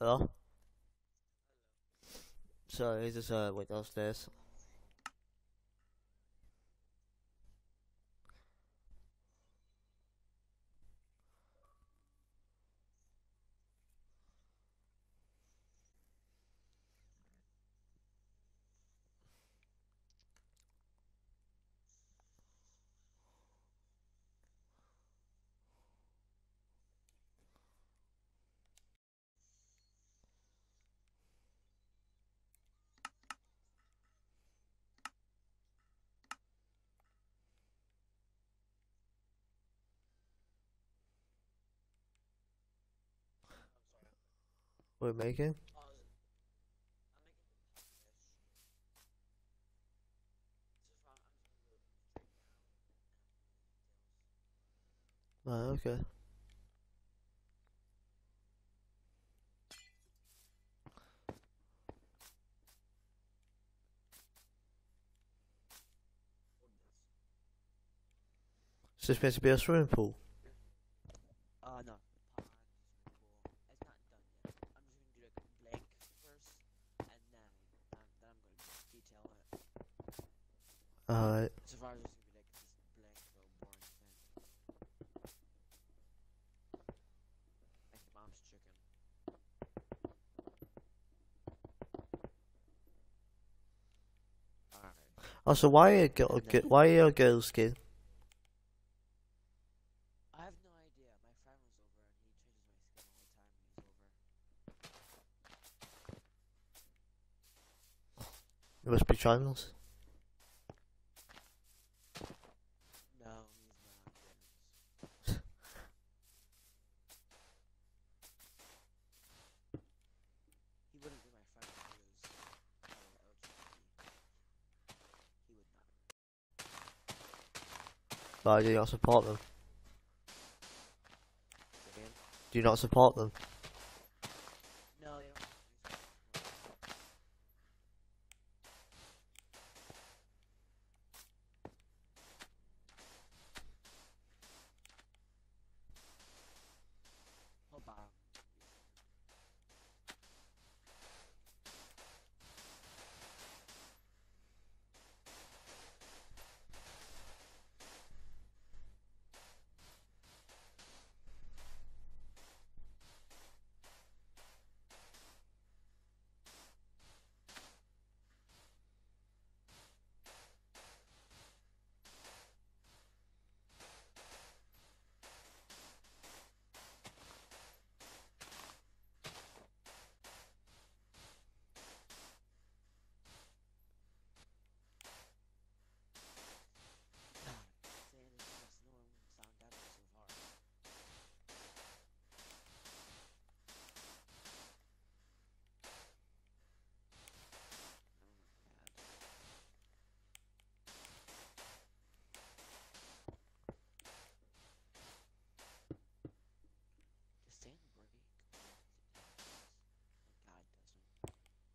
Hello? Sorry, just went downstairs. We're making? Oh, I'm making fish. So far, I'm just gonna go straight down and Right, okay. hold this. Is this meant to be a swimming pool? No, the pond is really cool. It's not done yet. I'm just gonna do like blank first, and then I'm gonna detail it. Alright. So far, it's just gonna be like this blank, little boring thing. Like your mom's chicken. Alright. Also, why are you a girl skin? I have no idea. My friend was over and he changes my skin all the time when he's over. You must be channels. No, he's not. Yes. He wouldn't be my friend if he was LGBT. He would not. Why do you not support them? Again? Do you not support them? No, they don't. Hold on. Saying this makes no one sound that way so far. Does sand break? Thank God it doesn't.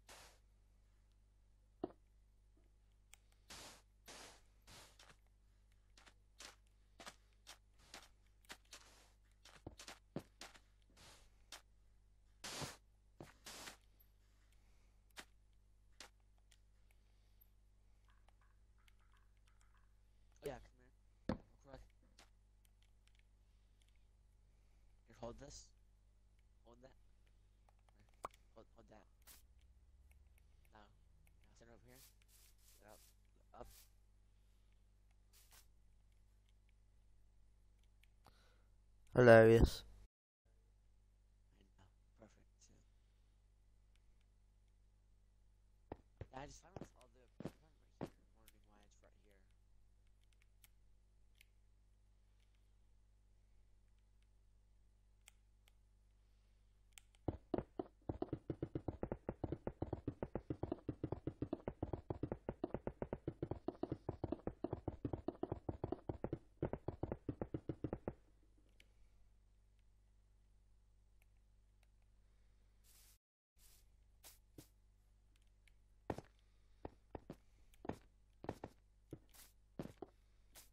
Oh yeah, come here. Real quick. Here, hold this. Hold that. Here. Hold that. Now. Now stand over here. Get up. Up. Hilarious. And perfect too. Yeah, I just found this all the one right here. Wondering why it's right here.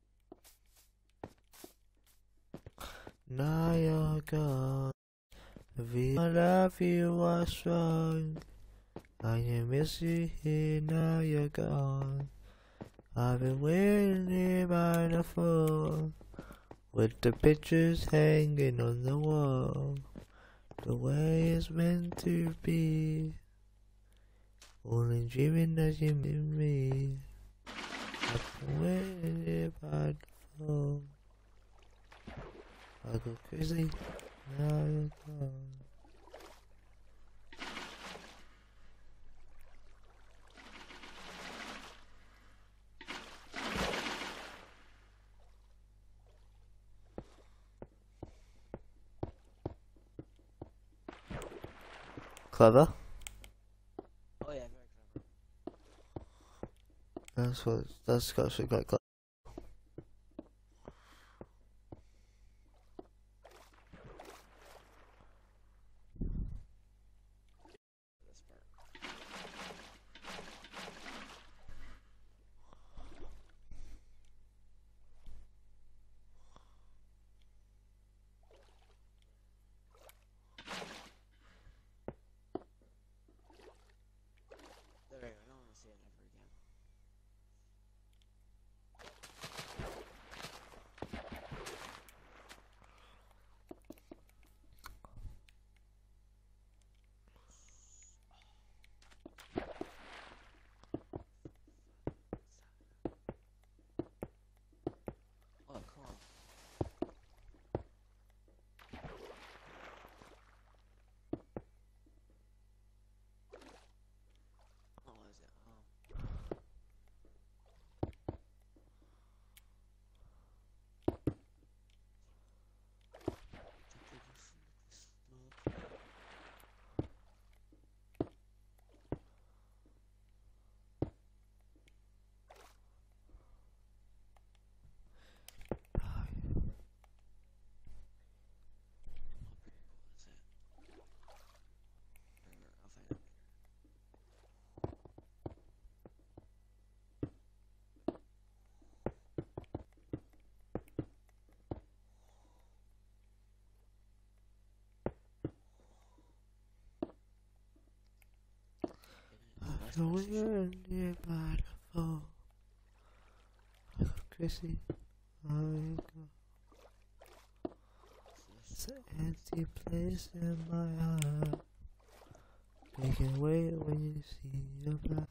Now you're gone. If I love you was wrong, I miss you here, now you're gone. I've been waiting here by the phone, with the pictures hanging on the wall, the way it's meant to be. Only dreaming that you meet me. I've been waiting here by the phone. I go crazy, now you're gone. Clever. Oh yeah, very clever. That's actually quite clever. This part. There we go. I don't want to see it ever again. Oh, cool. What was it? I'll find out later. So we're nearby the phone. I go crazy. I go. It's an empty place in my heart. They can wait when you see your black.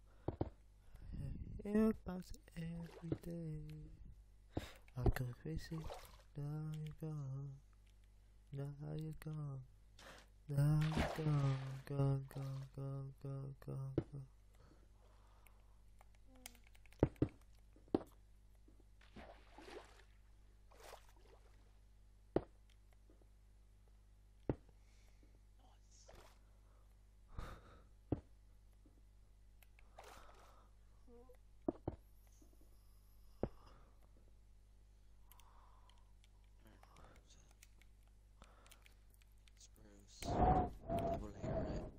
I hear about it every day. I go crazy. Now you're gone. Now you're gone. Now you're gone. Gone, gone, gone, gone, gone, gone. Spruce. Double layer, right?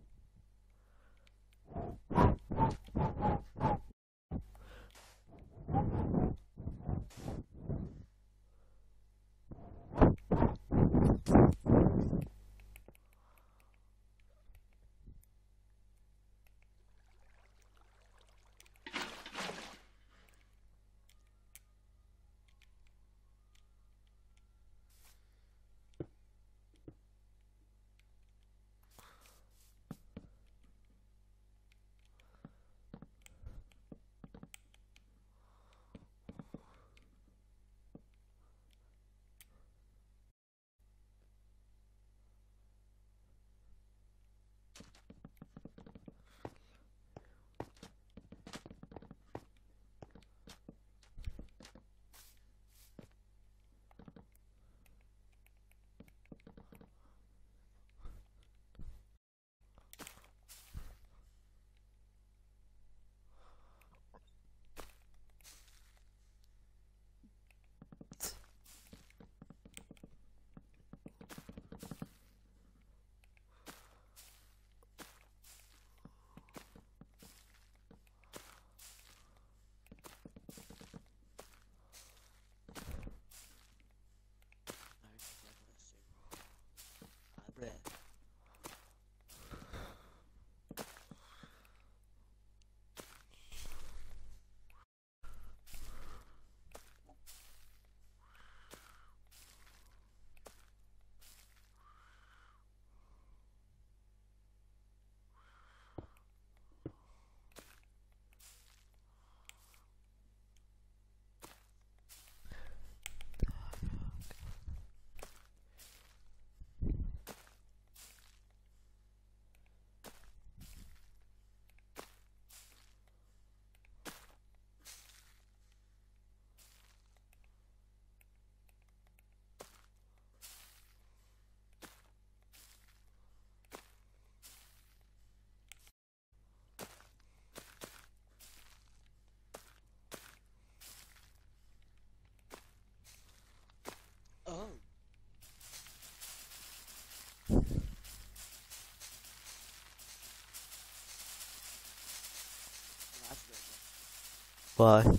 That's good. Why? I know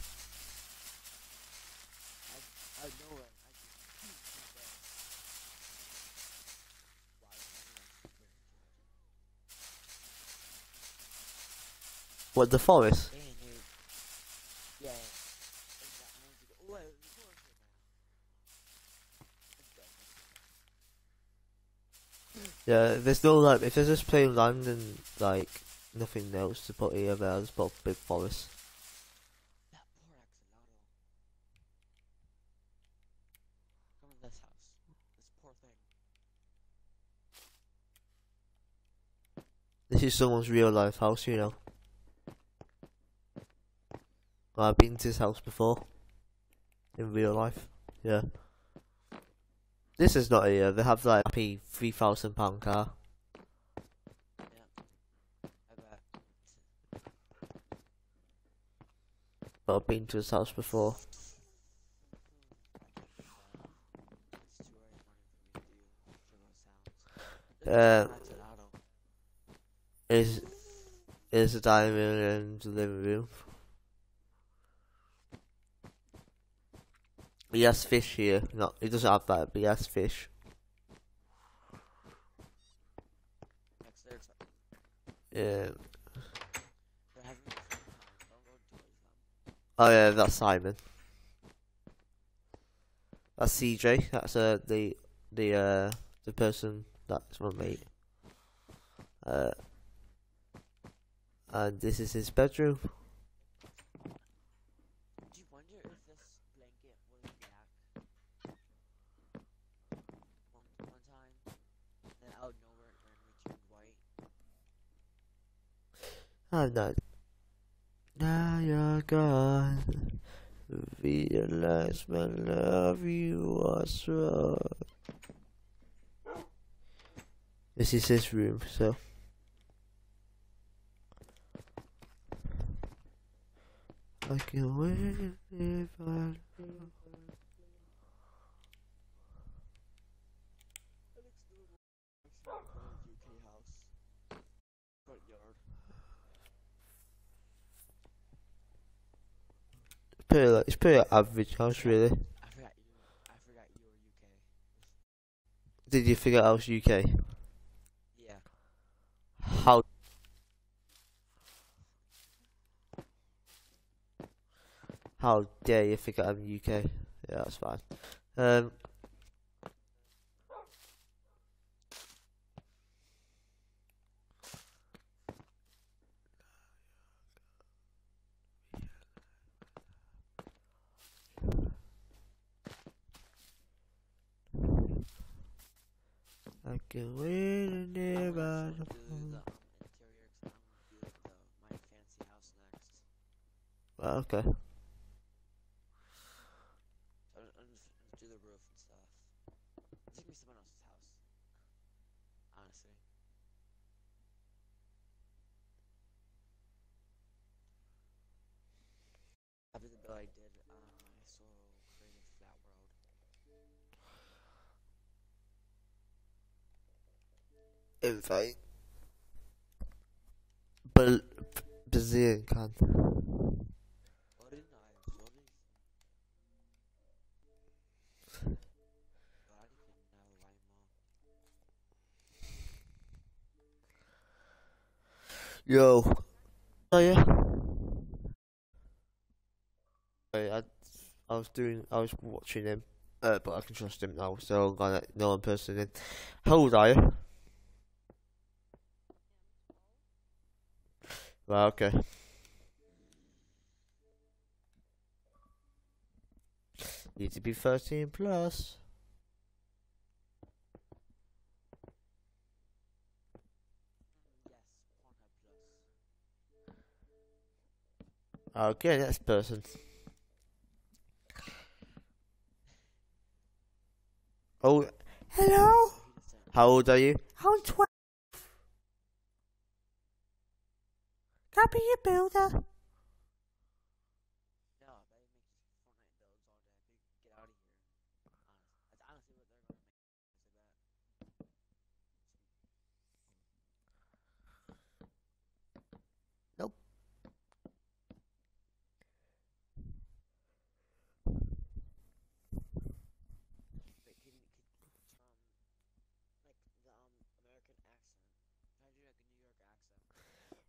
it. What, the forest? Damn, dude. Yeah. Exactly. Oh, wait, the forest here, man. Let's go. Yeah, there's no like, if there's just plain land and like nothing else to put here, then I'll just put a big forest. That poor axolotl. Come in this house. This poor thing. This is someone's real life house, you know. I've been to this house before. In real life. Yeah. This is not here, they have like a £3,000 car. Yeah. I bet. But I've been to this house before. It's 2 a.m. morning for me to do those sounds. Is the dining room and the living room. He has fish here. No, he doesn't have that, but he has fish. Next there, it's like, Yeah. they're having a fun time. Don't go towards them. Oh yeah, that's Simon. That's CJ. That's the person that's my mate. And this is his bedroom. Do you wonder if this blanket was black one time, then out of nowhere it randomly turned white? I'm not. Now you're gone. Realize my love you was wrong. This is his room, so. I can wait if I Alex UK house. Front yard. it's pretty average house, really. I forgot you were UK. Did you figure out UK? Yeah. How dare you figure I'm UK? Yeah, that's fine. I can wait and I'm never. gonna do the interior 'cause I'm gonna do my fancy house next. Well, okay. I'm just do the roof and stuff. It's gonna be someone else's house. Honestly. After the bill I did my solo creative flat world. Invite. But Brazilian can. Ordenais, jovens. Claro que não vai, irmão. Yo. Oh yeah. I was watching him, but I can trust him now, so I'm gonna know him personally. How old are you? Well, okay. Need to be 13 plus. Yes, Pornhub Plus. Okay, next person. Oh, hello. So he just said, How old are you? I'm 12. Can I be your builder? no, that makes Fortnite builds all day. Get out of here. Honestly, that's honestly what they're gonna make. Is like that.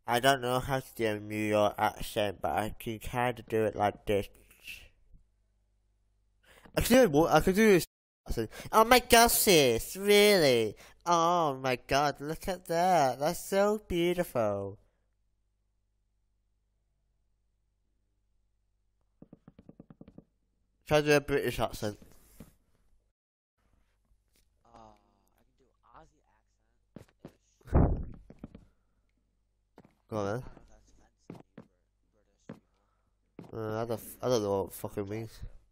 I don't know how to do a New York accent, but I can kind of do it like this. I can do this accent. Oh my god, sis, really? Oh my god, look at that. That's so beautiful. Try to do a British accent. I can do Aussie accent-ish. Go on I then. don't know if that's offensive to you, British people. I don't know what it fucking means.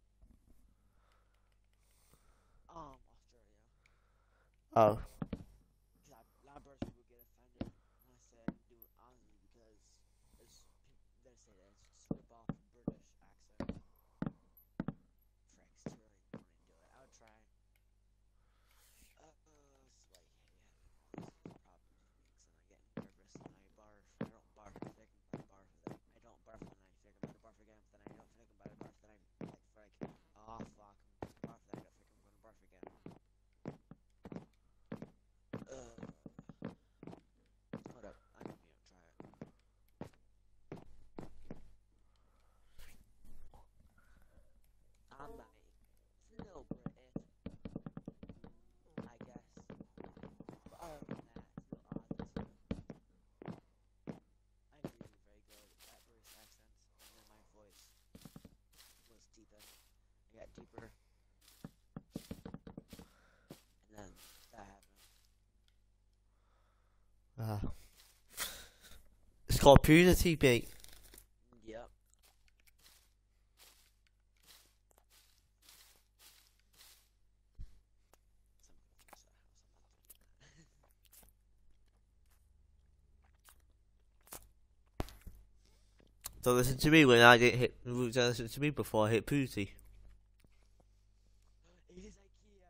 Australia. Oh. A lot of British people get offended when I say I can do Aussie because there's people that say that it's just rip off a British accent. Pricks, really want to do it. I would try. So like, yeah, all these problems with me, because I'm getting nervous and I barf. I don't barf, I think about barf. I don't barf, and I think about barf again. But then I don't think about barf. Then I like, oh fuck, barf. Then I don't think I'm gonna barf again. Hold up, I'm gonna try it. I'm like, it's a little British, I guess. But other than that, it's a little odd too. I'm usually very good at British accents, and then my voice was deepened. I got deeper, and then that happened. It's called puberty, mate. Yep. Don't listen to me when I didn't hit. Don't listen to me before I hit puberty. It is IKEA.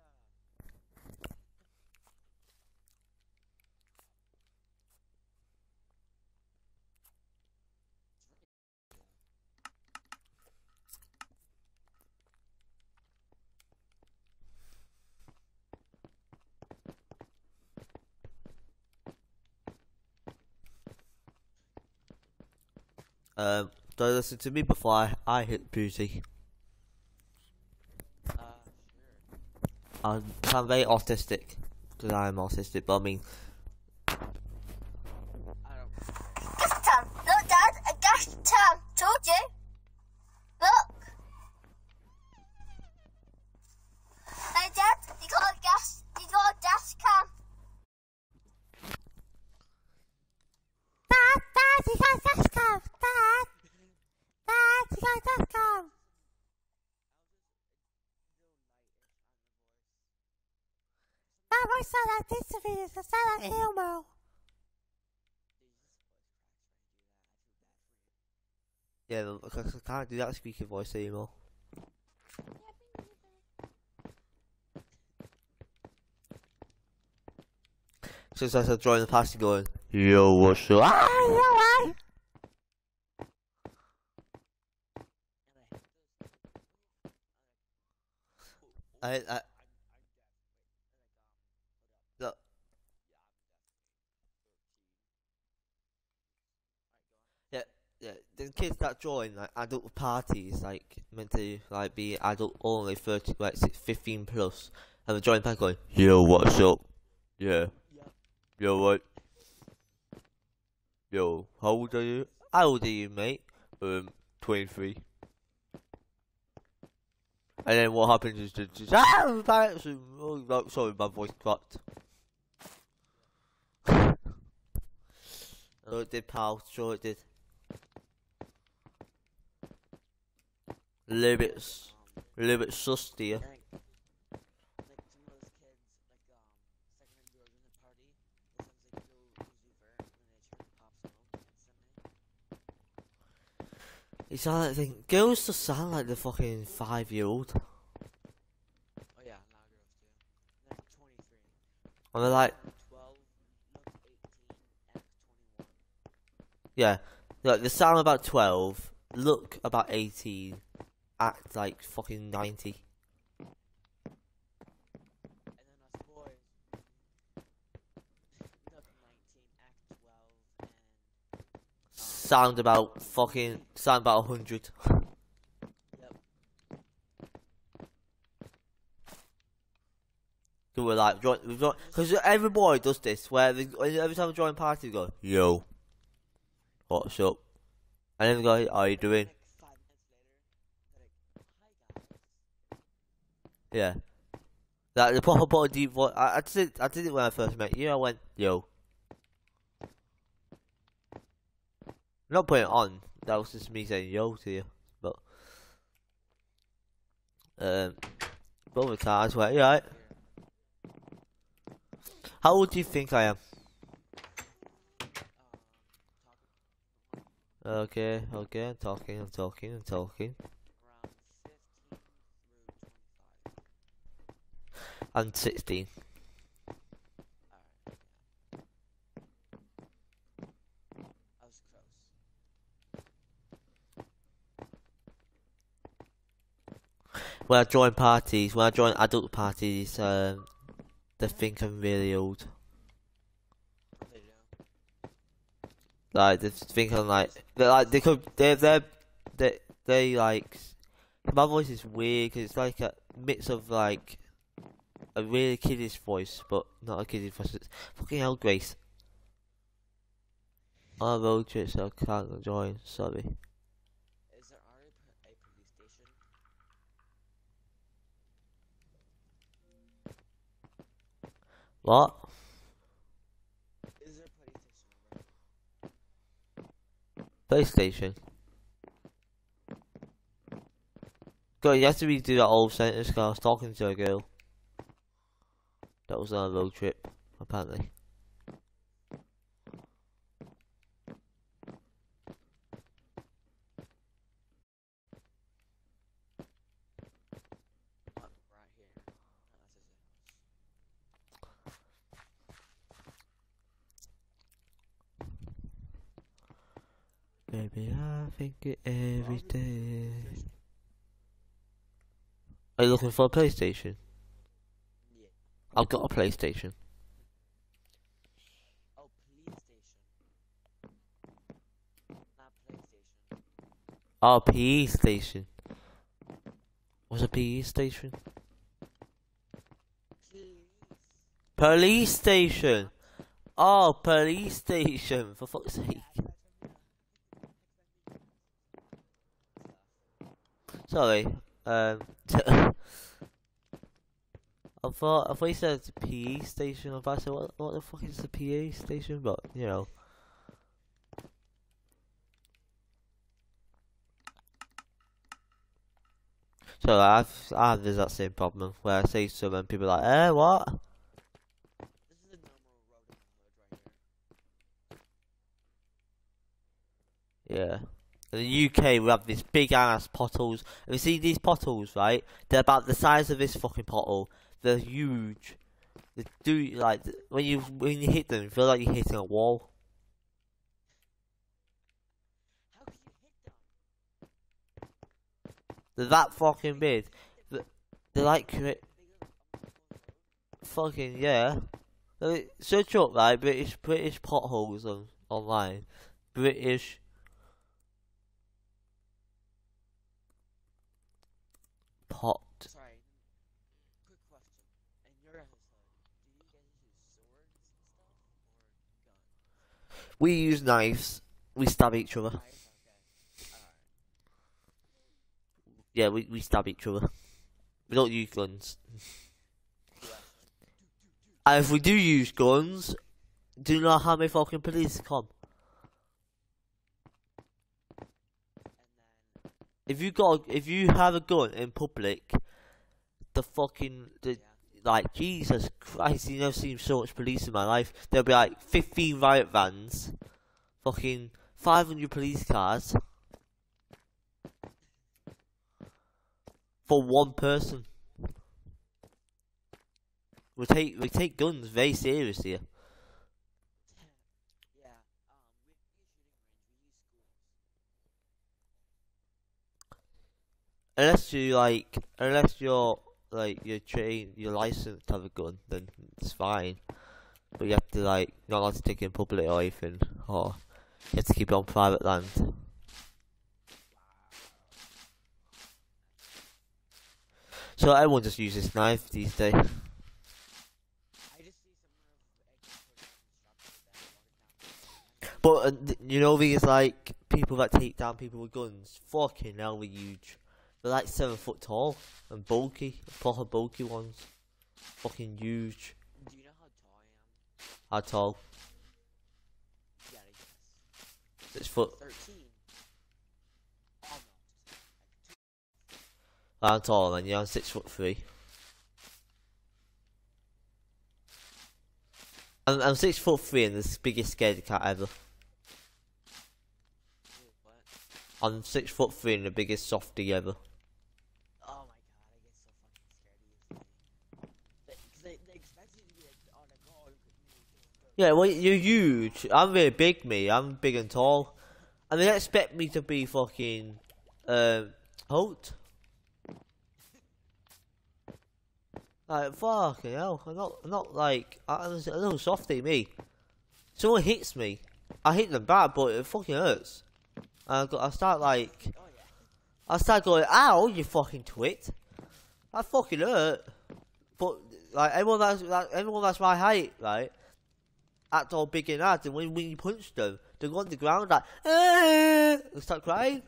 Don't listen to me before I hit puberty. Sure. I'm very autistic. Because I'm autistic, but I mean, I don't. Gas tank. Look, Dad, a gas tank. Told you. Look. Hey, Dad, you got a gas can. Dad, you got a gas can. Dad, you got a gas can. That voice sound like this to me. It sound like Elmo. yeah, because I can't do that speaking voice anymore. Since I started drawing the party going, yo, what's up? Ah, you alright? I look, yeah, the kids that join like adult parties, like meant to like be adult only 30, like 15 plus, and they join back going, yo, what's up? Yeah, Yep. yo, what? Yo, how old are you? How old are you, mate? 23. And then what happens is just oh, sorry, my voice cracked. Oh, it did, pal. Sure, it did. A little bit sus, dear. Like some of those kids, second girls in the party, it sounds like Lil Uzi Vert, and then they turn Pop Smoke instantly. It sounds like thing. Girls just sound like the fucking 5-year-old. Oh yeah, a lot of girls do. And they're 23. And they're like, 12, look 18, act 21. yeah, like they sound about 12, look about 18, act like fucking 90. And then us boys, look 19, act 12, and sound about 100. Yep. So we're like, because every boy does this, where every time we join a party, we go, yo, what's up? And then we go, how are you doing? Like 5 minutes later, they're like, hi guys. Yeah. Like the proper deep voice. I did it when I first met you. I went, yo. Not putting it on. That was just me saying yo to you. But both the times where, you right? How old do you think I am? Okay, I'm talking. Around 15 through 25. I'm 16. Alright, yeah. I was close. When I join parties, when I join adult parties, they think I'm really old. They do. Like they think I'm like they like my voice is weird because it's like a mix of like a really kiddish voice, but not a kiddish voice. It's fucking hell, Grace. On a road trip, so I can't join. Sorry. Is there already a police station? What? Is there a police station? PlayStation. God, you have to redo that whole sentence because I was talking to a girl. That was on a road trip, apparently. Right here. Baby, I think it every day. Are you looking for a PlayStation? Yeah. I've got a PlayStation. Oh, police station. Not PlayStation. Oh, PE station. What's a PE station? Police. Police station! Oh, police station, for fuck's sake. Sorry, I thought you said PE station. I was about to say, what the fuck is the PA station? But, you know. So I have this that same problem where I say something and people are like, what? This is a normal road in the hood right here. Yeah. In the UK, we have these big ass potholes. And you see these potholes, right? They're about the size of this fucking pothole. They're huge. They do like when you hit them, you feel like you're hitting a wall. How can you hit them? They're that fucking big. They're like fucking yeah. Search up right British potholes online. British. Pot. Sorry. Quick question. In your hood, do you guys use swords and stuff or guns? We use knives. We stab each other. Knives? Okay. Alright. Yeah, we stab each other. We don't use guns. And if we do use guns, do you know how many fucking police come? And If you have a gun in public, like Jesus Christ, you never seen so much police in my life. There'll be like 15 riot vans, fucking 500 police cars for one person. We take guns very seriously. yeah, we use shooting range. We use schools. Unless you're trained, you're licensed to have a gun, then it's fine. But you have to you're not allowed to take it in public or anything. Or You have to keep it on private land. So everyone just uses knife these days. I just see someone But you know these like people that take down people with guns. Fucking hell, they're huge. They're like 7 foot tall and bulky, proper bulky ones. Fucking huge. Do you know how tall I am? How tall? You gotta guess. 6 foot. 13. Almost. I'm taller than you. I'm 6'3". I'm 6'3" and the biggest scaredy cat ever. Wait, what? I'm 6'3" and the biggest softie ever. Oh my god, I get so fucking scared easily. They expect you to be like, oh, look at me. Yeah, well, you're huge. I'm really big, me. I'm big and tall. And they expect me to be fucking, Hulk. Like, fucking hell. I'm not like, I'm a little softy, me. Someone hits me. I hit them bad, but it fucking hurts. And I start like, Oh yeah. I start going, ow, you fucking twit. That fucking hurt. But, like, everyone that's my height, right? Act all big and hard, and when you punch them, they go on the ground like, and start crying.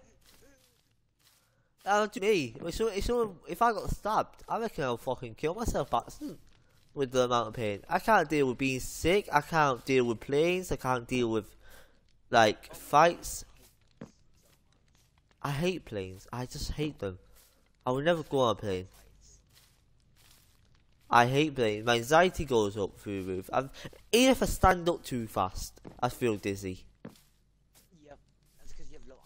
To me, if I got stabbed, I reckon I'll fucking kill myself by accident with the amount of pain. I can't deal with being sick, I can't deal with planes, I can't deal with, like, fights. I hate planes, I just hate them. I would never go on a plane. I hate planes. My anxiety goes up through the roof. Even if I stand up too fast, I feel dizzy. Yep. That's because you have low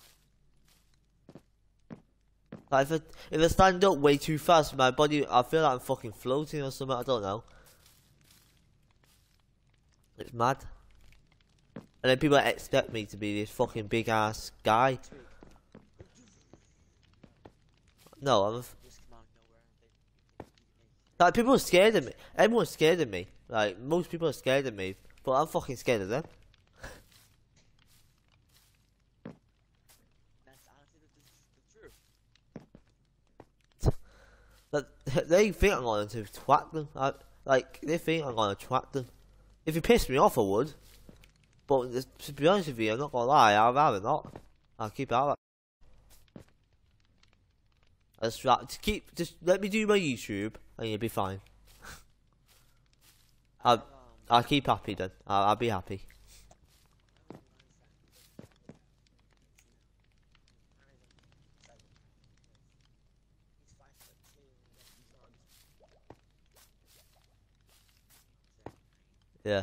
iron. Like if I stand up way too fast, my body, I feel like I'm fucking floating or something. I don't know. It's mad. And then people expect me to be this fucking big ass guy. No, I'm. Just come out of nowhere and Like, people are scared of me. Everyone's scared of me. Like, most people are scared of me. But I'm fucking scared of them. that's honestly the truth. Like, they think I'm going to twat them. Like, they think I'm going to twat them. If you piss me off, I would. But to be honest with you, I'm not going to lie. I'd rather not. I'll keep it out. Just let me do my YouTube, and you'll be fine. I'll keep happy then. I'll be happy. Yeah.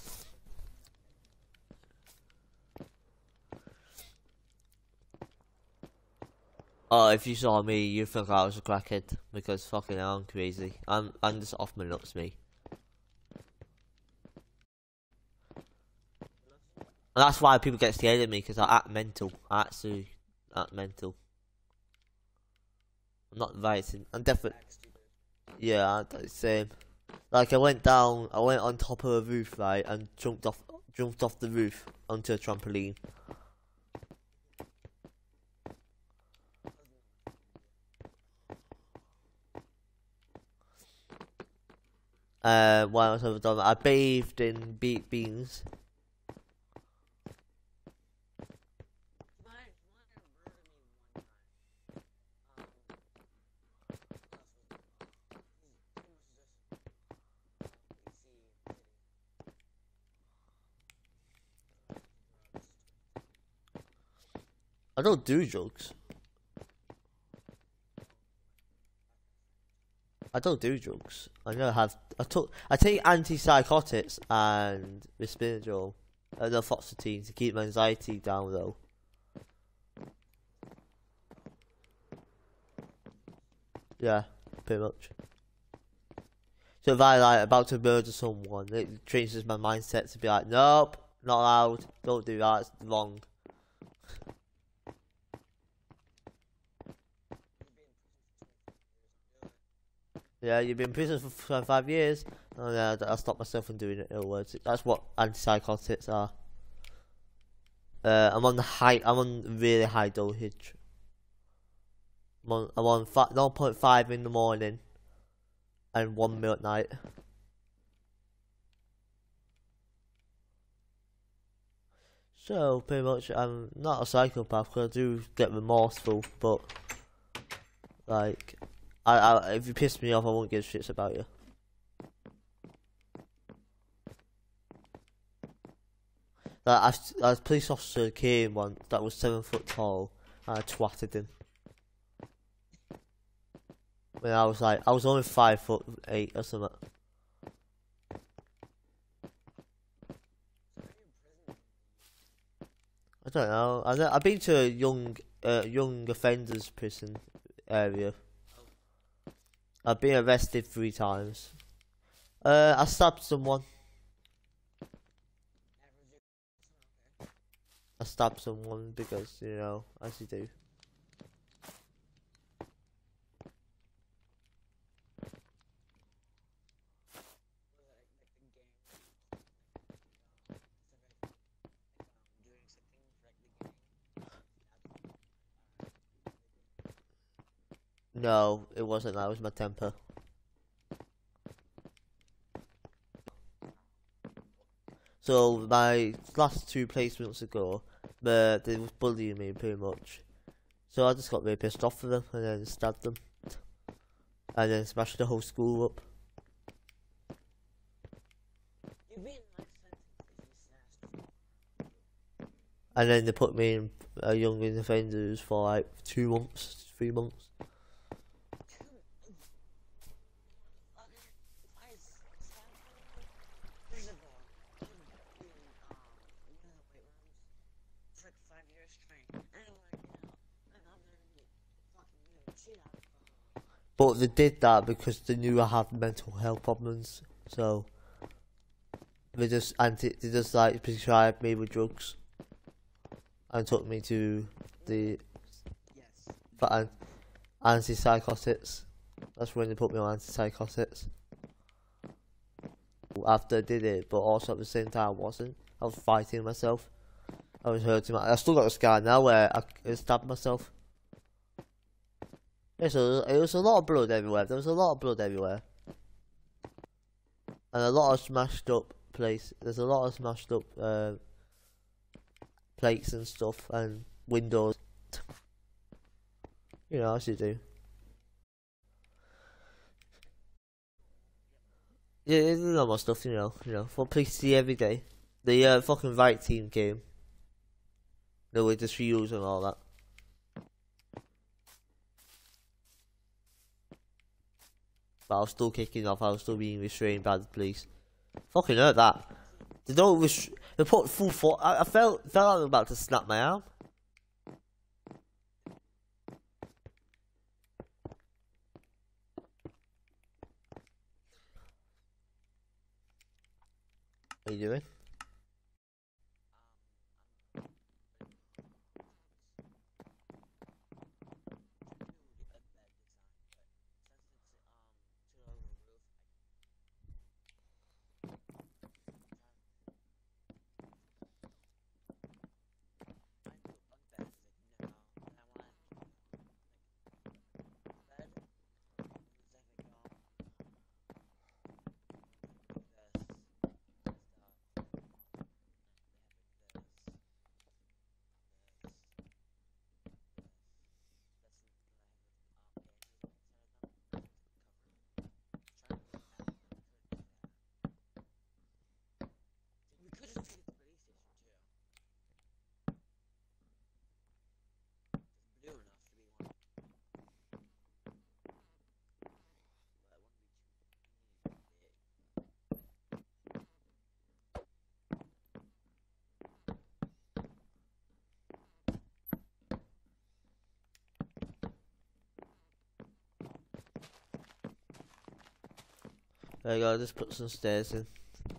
Oh, if you saw me, you'd think I was a crackhead, because fucking hell, I'm crazy. I'm just off my nuts, me. And that's why people get scared of me, because I act mental. I actually act mental. I'm not inviting. I'm definitely. Yeah, same. Like I went on top of a roof, right, and jumped off the roof onto a trampoline. What else have I done? I bathed in beet beans. I don't do drugs. I don't do drugs. I never have. I take antipsychotics and Risperdal and Fluoxetine to keep my anxiety down, though. Yeah, pretty much. So if I like about to murder someone, it changes my mindset to be like, nope, not allowed. Don't do that. It's wrong. Yeah, you've been in prison for 25 years. Oh yeah, I'll stop myself from doing it, in other words. That's what antipsychotics are. I'm on the high. I'm on really high dosage. I'm on 0.5 in the morning and 1 mil at night. So pretty much, I'm not a psychopath because I do get remorseful, but like, if you piss me off, I won't give shits about you. Like, a police officer came once that was 7 foot tall, and I twatted him. When I was only 5'8" or something. I don't know. I've been to a young offenders prison area. I've been arrested 3 times. I stabbed someone. I stabbed someone because, you know, as you do. No, it wasn't that, it was my temper. So, my last 2 placements ago, they was bullying me pretty much. So I just got really pissed off with them and then stabbed them. And then smashed the whole school up. And then they put me in young offenders for like 2 months, 3 months. But they did that because they knew I had mental health problems, so they just like prescribed me with drugs and took me to the antipsychotics. That's when they put me on antipsychotics. After I did it, but also at the same time I wasn't. I was fighting myself. I was hurting I still got a scar now where I stabbed myself. Yeah, so it was a lot of blood everywhere. There was a lot of blood everywhere. And a lot of smashed up plates. There's a lot of smashed up plates and stuff and windows. You know, as you do. Yeah, it's normal stuff, you know, for PC every day. The fucking right team game. No, with the shields and all that. But I was still kicking off, I was still being restrained by the police. Fucking heard that. They don't they put full force. I felt like I was about to snap my arm. What are you doing? There you go, just put some stairs in.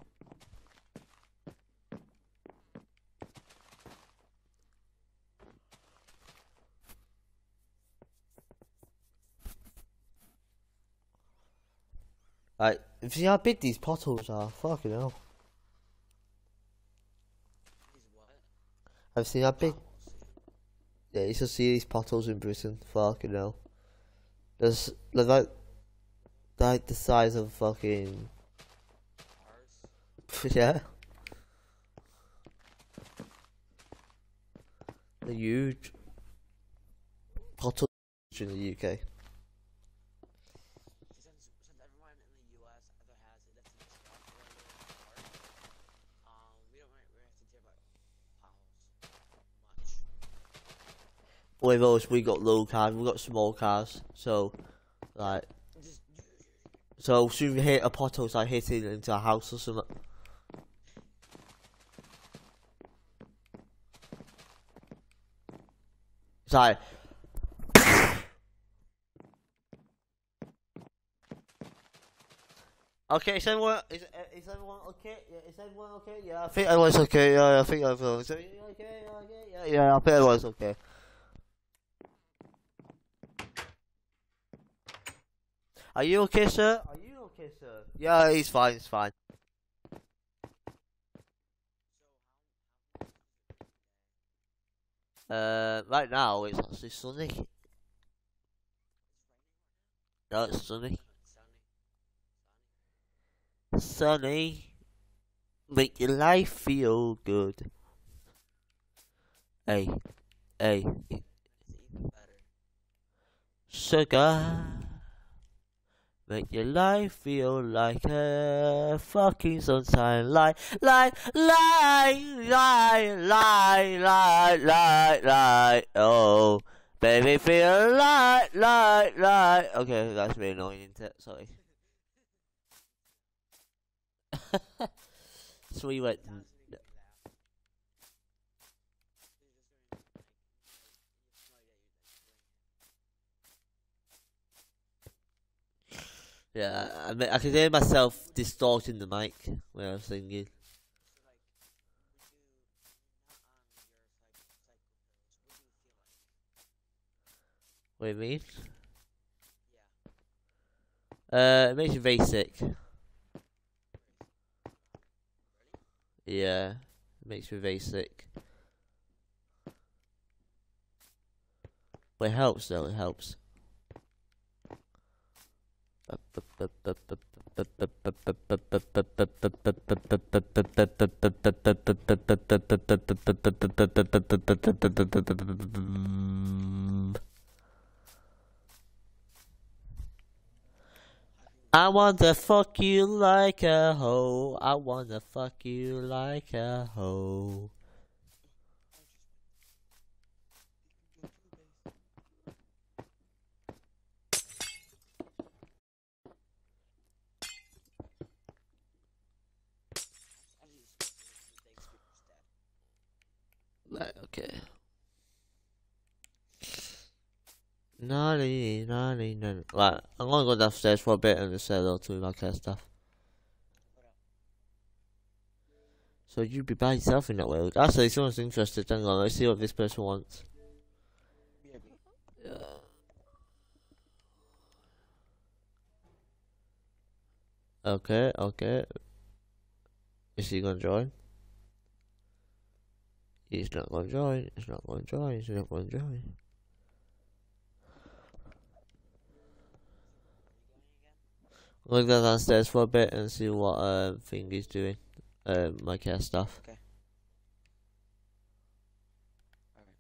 Like, if you see how big these potholes are, fucking hell. I've seen that big. Potholes. Yeah, you should see these potholes in Britain. Fucking hell. There's like the size of fucking Cars. yeah. They're huge. Potholes in the UK. Since everyone in the US either has it that's in the spot or in the car, we don't really have to deal about potholes much. With us, we got low cars, we got small cars, so like, Just so soon you hit a pothole, it's like hitting into a house or something. It's like. Okay, is everyone okay? Yeah, is everyone okay? Yeah, I think everyone's okay. Yeah, I think everyone's okay. Yeah, I think everyone's okay. Are you okay, sir? Are you okay, sir? Yeah, he's fine. He's fine. Right now it's actually sunny. No, it's sunny. Sunny, make your life feel good. Hey, it's even better. sugar, make your life feel like a fucking sunshine. Lie. Oh, baby, feel like. Okay, that's really annoying, isn't it? Sorry. So we went. Sounds to make me laugh. Yeah, I mean, I could hear myself distorting the mic when I was singing. So like, What do you mean? yeah. It makes you very sick. Yeah, it makes me very sick. But it helps though, it helps. I wanna fuck you like a hoe. I wanna fuck you like a hoe. Right, okay. No. Right, I'm gonna go downstairs for a bit and just say hello to my cat stuff. So you'd be by yourself in that world. Actually, someone's interested. Hang on, let's see what this person wants. Yeah. Okay. Is he gonna join? He's not gonna join. He's not gonna join. I'm gonna go downstairs for a bit and see what thing he's doing. My care stuff. Okay. Alright.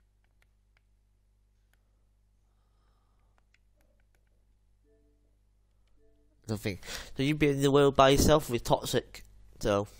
Nothing. So you'd be in the world by yourself with toxic. So